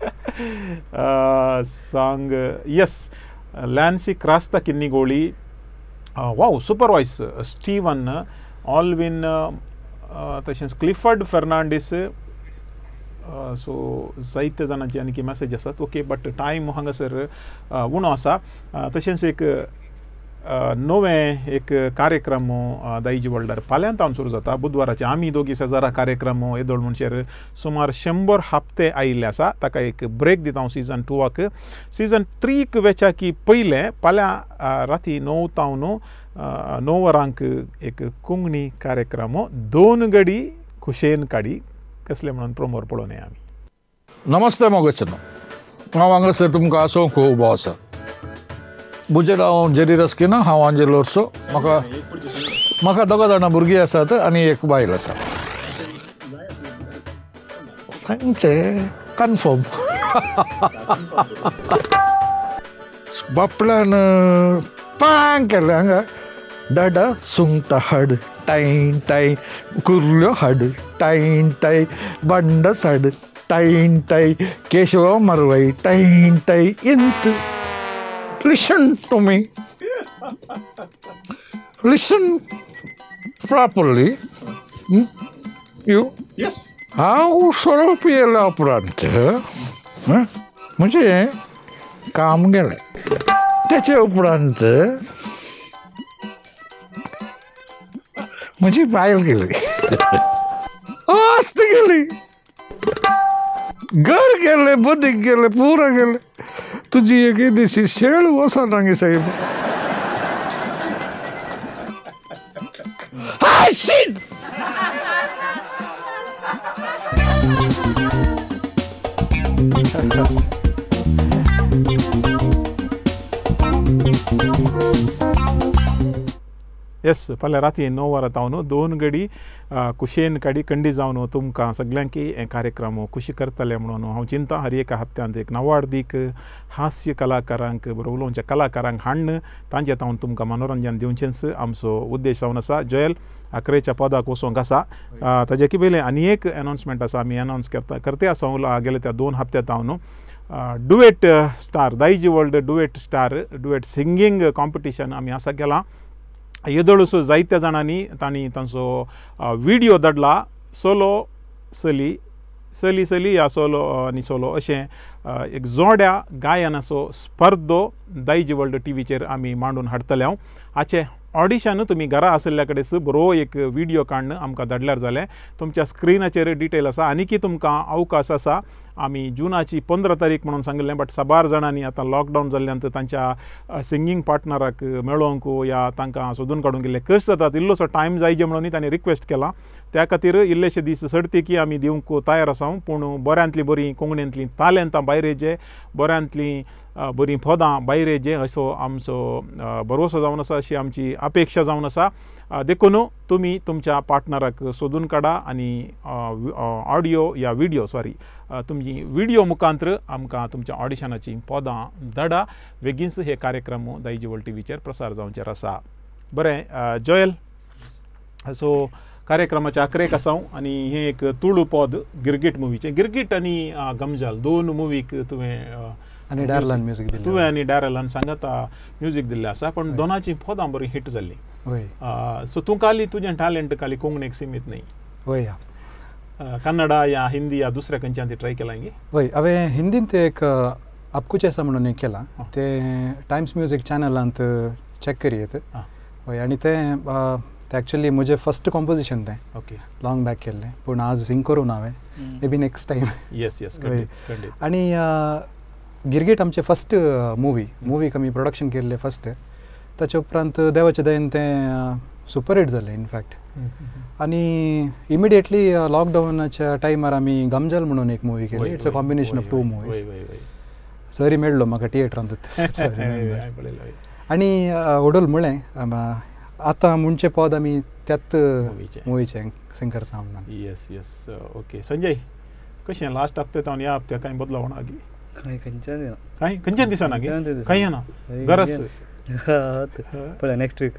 सांग yes Lancy Crasta Kinnigoli wow super voice Steven Alwin तशेंच क्लिफर्ड फर्नांडीस सो जायते जाणांची आनी मॅसेज आसात ओके बट टायम हांगासर उणो आसा तशेंच एक नवें एक कार्यक्रम दायजी वर्ल्डार फाल्यांतावन सुरू जाता बुधवाराचे आमी दोगी शेजारा कार्यक्रम येदोळ म्हणशेर सुमार शंबर हप्ते आयिल्ले आसा ताका एक ब्रेक दिता हांव सिजन टुवाक सिजन थ्रीक वेचाकी पयले फाल्यां राती णव तावन णव वरांक एक कोंकणी कार्यक्रम दोन गडी खुशेन काडी कसले म्हणून प्रोमोर पळोवन येया आमी नमस्ते मोगचनो हांव हांगासर तुमकां आसोंक खूब आसा बुजेर हांव जेरी रस्किना हांव आंजेल ओर्सो म्हाका म्हाका दोगा जाणां भुरगीं आसात आनी एक बायल आसा सांगचें कन्फर्म बापल्यान पांग केलें हांगा डाडा सुंगटां हाड टायन टाय कुर्ल्यो हाड टायन टाय बंडस हाड टायन टाय केशव मरवाई टायन टाय इंत Listen to me. Listen properly. Hmm? You? Yes. हांव सोरो पियेला उपरांत म्हणजे काम गेलें तेचे उपरांत म्हजी बायल गेली आस्त गेली घर गेले बदीक गेले पुरा गेले तुझी एक दिशी शेळ वसा नांगे साहेब येस फाल्यां राती णव वरां तावन दोन घडी कुशेन काडी कंडी जावन तुमकां सगळ्यांक हे कार्यक्रम खुशी करतले म्हणून हांव चिंता हर एका हप्त्यांत एक नवाडीक हास्य कलाकारांक बरो उलोवच्या कलाकारांक हाडन तांचे तावन तुमकां मनोरंजन दिवचेंच आमचो उद्देश जावन आसा. जयल अकरेच्या पदाक वचोंक आसा. ताजे की पयलें आनी एक अनावन्समेंट आसा आमी अनावन्स करता करते आसा गेले त्या दोन हप्त्यांत हांव duet star Daiji world duet star duet singing competition आमी आसा केलां. येदोळूच जायत्या जाणांनी तांणी तांचो व्हिडियो धाडला. सोलो सली सली सली या सोलो आनी सोलो अशें एक जोड्या गायनाचो स्पर्धो दायजी वर्ल्ड टीव्हीचेर आमी मांडून हाडटले. हांव हाचे ऑडिशन तुमी घरा आसल्या कडेच बरो एक व्हिडियो काडून आमकां धाडल्यार जालें. तुमच्या स्क्रिनाचेर डिटेल आसा. आनीकी तुमकां अवकाश आसा. आमी जुनाची पंदरा तारीख म्हणून सांगिल्लें बट साबार जाणांनी आतां लॉकडावन जाल्ल्यान तांच्या सिंगींग पार्टनराक मेळोवंक या तांकां सोदून काडूंक गेल्ले कश्ट जातात. इल्लोसो टायम जाय जे म्हणून तांणी रिक्वेस्ट केला. त्या खातीर इल्लेशे दीस सर्तीकी आमी दिवंक तयार आसा. पूण बऱ्यांतली बरी कोंकणींतली तालेंतां भायर येजे बऱ्यांतली बरी पदां भायर येजे असो आमचो भरवसो जावन आसा अशी आमची अपेक्षा जावन आसा. देखून तुमी तुमच्या पार्टनराक सोदून काडा आनी ऑडियो या व्हिडियो सॉरी तुमची व्हिडियो मुखांतर आमकां तुमच्या ऑडिशनाची पदां धाडा. बेगीनच हे कार्यक्रम दायजी वर्ल्ड टीव्हीचेर प्रसार जावचेर आसा. बरें जयल सो कार्यक्रमाच्या अकरेक आसा आनी हे एक तुळू पद गिरगीट मुवीचें गिरगीट आनी गमजाल दोन मुवीक तुवें आनी डारलान म्युजीक दिल्लें तुवें आनी डारलान सांगात म्युजीक दिल्लें आसा पण दोनांची पदां बरी हिट जाल्लीं. सो तूं काली तुजें टॅलंट काली कोंकणीक सीमीत न्ही. वय कन्नडा या हिंदी या दुसऱ्या खंयच्यान ती ट्राय केला गे. वय हांवें हिंदींत एक आपकुचे आसा म्हणून एक केलां ते टायम्स म्युजीक चॅनलांत चॅक करियेत. वय आनी तें ते एक्चुअली म्हजें फर्स्ट कॉम्पोजिशन तें ओके लॉंग बॅक केल्लें पूण आज सिंग करून हांवें maybe next time. Yes yes आनी गिरगीट आमचें फर्स्ट मुवी मुवीक आमी प्रोडक्शन केल्लें फर्स्ट. ताचे उपरांत देवाचे दयेन तें सुपर हिट जालें इनफॅक्ट. आनी इमिडिएटली लॉकडावनाच्या टायमार आमी गमजल म्हणून एक मुवी केली. It's a combination of two movies. सरी मेळ्ळो म्हाका थिएटरांत. आनी ओडोल म्हळें आतां म्हणचे पद आमी त्याच मुवीचें सिंग करता म्हणून. Yes yes okay. संजय कशें लास्ट हप्ते तावन ह्या हप्त्या कांय बदलाव ना गी कांय खंयच्यान दिना कांय खंयच्यान दिसना गी कांय ना गरज पळय नेक्स्ट वीक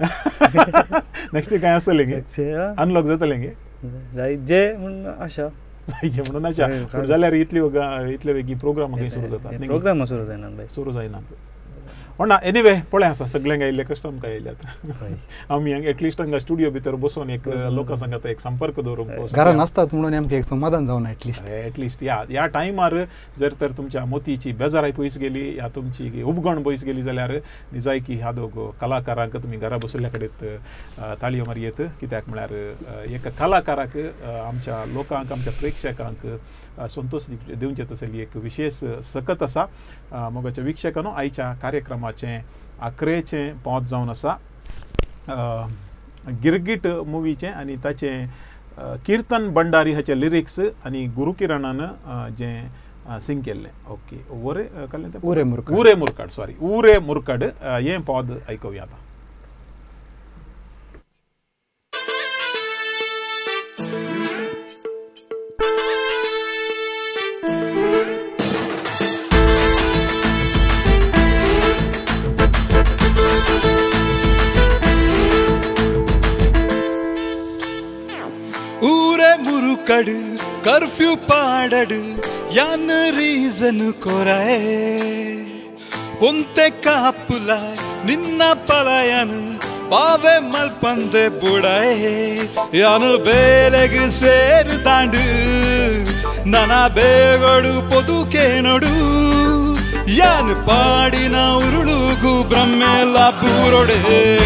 नेक्स्ट वीक कांय आसतलें गे अनलॉक जातलें गे जायचे म्हणून आशा जायचे म्हणून आशा पूण जाल्यार इतली इतले बेगी प्रोग्राम खंय सुरू जातात प्रोग्राम सुरू जायनात सुरू जायनात. ना एनिवे पळय आसा सगळ्यांक आयिल्ले कश्ट आमकां येयल्यात. आमी हांगा एटलिस्ट हांगा स्टुडियो भितर बसून एक लोकां सांगात एक संपर्क दवरूंक घरा नासतात म्हणून आमकां एक समाधान जावन एटलिस्ट एटलिस्ट ह्या ह्या टायमार जर तर तुमच्या मोतीची बेजाराय पयस गेली या तुमची उपगण पयस गेली जाल्यार जाय की ह्या दोग कलाकारांक तुमी घरा बसल्या कडेन ताळयो मारयेत. कित्याक म्हळ्यार एक कलाकाराक आमच्या लोकांक आमच्या प्रेक्षकांक संतोष दिवचे तसली एक विशेष सकत आसा. मोगाच्या विक्षकांनो आयच्या कार्यक्रमाचें अकरेचें पद जावन आसा गिरगीट मुवीचें आनी ताचें कीर्तन भंडारी हाचे लिरिक्स आनी गुरुकिरणान जें सिंग केल्लें. ओके वरे केल्लें तें उरे मुरकाड उरे मुरकाड सॉरी उरे मुरकाड हें पद आयकुया आतां. ಕಡು ಕರ್ಫ್ಯೂ ಪಾಡಡು ಯಾನ್ ರೀಸನ್ ಕೊರಾಯೆ ಒಂತೆ ಕಾಪುಲ ನಿನ್ನ ಪಲಾಯನು ಬಾವೆ ಮಲ್ಪಂದೆ ಬುಡಾಯೆ ಯಾನು ಬೇಲೆಗ್ ಸೇರು ತಾಂಡು ನನ ಬೇಗಡು ಪೊದುಕೆ ನೋಡು ಯಾನ್ ಪಾಡಿನ ಉರುಳುಗು ಬ್ರಹ್ಮೆಲ್ಲ ಬೂರೊಡೆ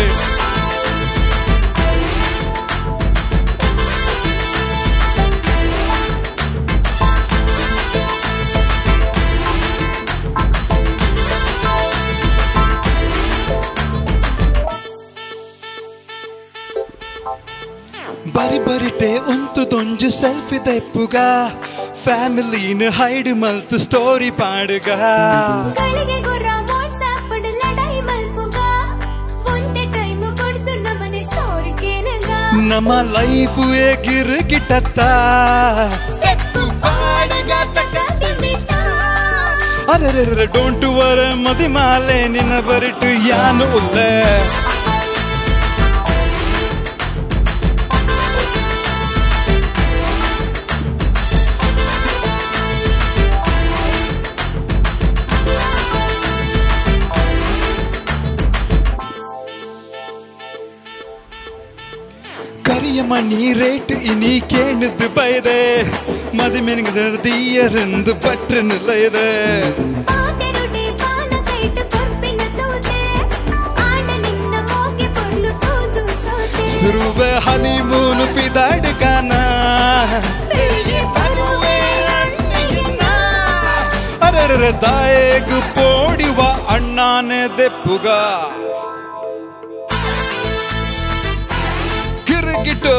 ಬರಿ ಬರಿಟೆ ಒಂದು ದೊಂಜು ಸೆಲ್ಫಿ ತೆಪ್ಪುಗ ಫ್ಯಾಮಿಲಿನ ಹೈಡ್ ಮಲ್ತು ಸ್ಟೋರಿ ಪಾಡುಗ ಗಳಿಗೆ ಗೊರ ವಾಟ್ಸಾಪ್ ಲಡಾಯಿ ಮಲ್ಪುಗ ಒಂದೇ ಟೈಮ್ ಕೊಡ್ತು ನಮನೆ ನಮ್ಮ ಲೈಫ್ ಗಿರ್ಗಿಟ್ಟತ್ತ ಅರೆ ಡೋಂಟ್ ವರ ಮದಿ ಮಾಲೆ ನಿನ್ನ ಬರಿಟು ಯಾನು ಉಲ್ಲೆ கரிய மணி ரேட்டு இனி கேணுது பயதே மதி மெனுங்கதியருந்து பற்று நிலையதே சுருவ ஹனிமூன் பிதாடு கானா அரர தாயேகு போடிவா அண்ணானே தெப்புகா ಗಿರ್ಗಿಟ್ಟು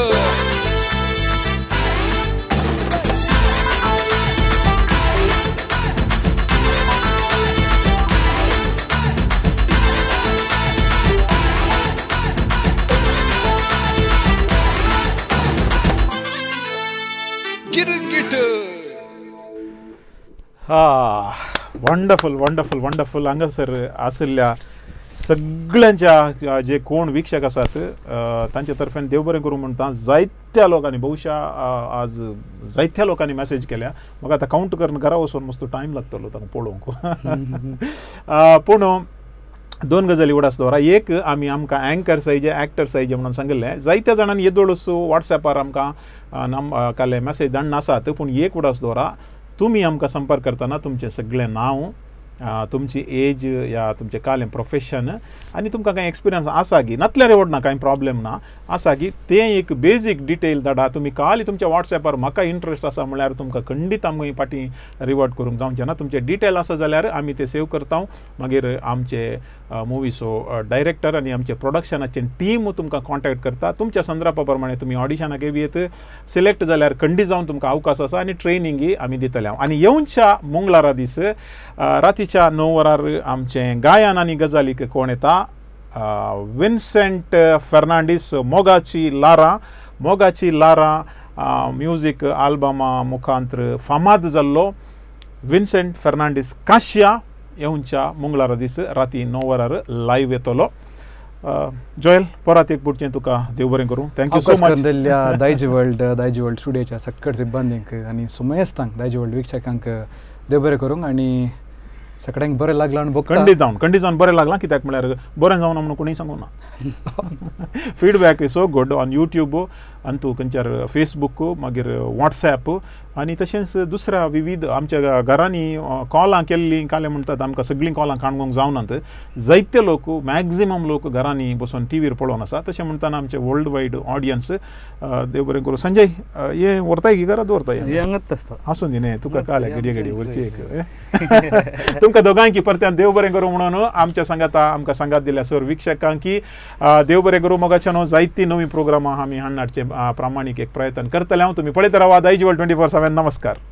गिरगिट हा वंडरफुल वंडरफुल वंडरफुल हांगासर आसल्या सगळ्यांच्या जे कोण वीक्षक आसात तांचे तर्फेन देव बरें करूं म्हणटा जायत्या लोकांनी बहुशा आज जायत्या लोकांनी मॅसेज केल्या म्हाका आतां कावंट करून घरा वचून मस्त टायम लागतलो तांकां पळोवंक पूण दोन गजाली उडास दवरा एक आमी आमकां अँकर्स जे एक्टर्स जे म्हणून सांगिल्लें जायत्या जाणांनी येदोळूच वॉट्सॅपार आमकां नाम काले मॅसेज धाडून आसात पूण एक उडास दवरा तुमी आमकां संपर्क करतना तुमचें सगळें नांव तुमची एज या तुमचे कालें प्रोफेशन आनी तुमकां कांय एक्सपिरियन्स आसा की नातल्यार एवड ना कांय प्रॉब्लेम ना आसा की तें एक बेजीक डिटेल धाडा तुमी काल तुमच्या वॉट्सॅपार म्हाका इंट्रस्ट आसा म्हळ्यार तुमकां खंडीत आमी फाटीं रिवर्ट करूंक जावचें ना तुमचे डिटेल आसा जाल्यार आमी ते सेव करता मागीर आमचे मुवीचो डायरेक्टर आनी आमचे प्रोडक्शनाचे टीम तुमकां कॉन्टॅक्ट करता तुमच्या संदर्भा प्रमाणे तुमी ऑडिशनाक येत सिलेक्ट जाल्यार खंडीत जावन तुमकां अवकाश आसा आनी ट्रेनिंगी आमी दितले आनी येवच्या मंगळारा दीस रातीच्या णव वरार आमचे गायन आनी गजालीक कोण येता विन्सेंट फर्नांडीस मोगाची लारा मोगाची लारा म्युजीक आल्बमा मुखांतर फामाद जाल्लो विन्सेंट फर्नांडीस काश्या येवच्या मंगळारा दीस राती णव वरार लायव्ह येतलो जोयल परत एक पुढचें तुका देव बरें करूं thank you so much Daiji world Daiji world स्टुडियोच्या सकट सिब्बंदींक आनी सुमेस्तांक दायजी वर्ल्ड वीक्षकांक देव बरें करूं आनी सगळ्यांक बरें लागलां आनी खंडीत जावन खंडीत जावन बरें लागलां कित्याक म्हळ्यार बरें जावना म्हणून कोणीय सांगूं ना feedback is so good on YouTube आनी तूं खंयच्यार फेसबूक मागीर वॉट्सॅप आनी तशेंच दुसऱ्या विविध आमच्या घरांनी कॉलां केल्लीं काले म्हणटात आमकां सगळीं कॉलां काणकोंक जावनात जायते लोक मॅक्झिमम लोक घरांनी बसून टीव्हीर पळोवन आसा तशें म्हणटाना आमचे वर्ल्ड वायड ऑडियन्स देव बरें करूं संजय हे व्हरताय की घरा दवरताय आसूं दी न्ही तुका काले घडये घडये व्हरची एक तुमकां दोगांयकी परत्यान देव बरें करूं म्हणून आमच्या सांगाता आमकां सांगात दिल्या सर वीक्षकांक की देव बरें करूं मोगाच्या न्हू जायतीं नवीं प्रोग्रामां आमी हाडचे प्रामाणीक एक प्रयत्न करतले हांव तुमी पळयत रावा Daiji world twenty four seven नमस्कार.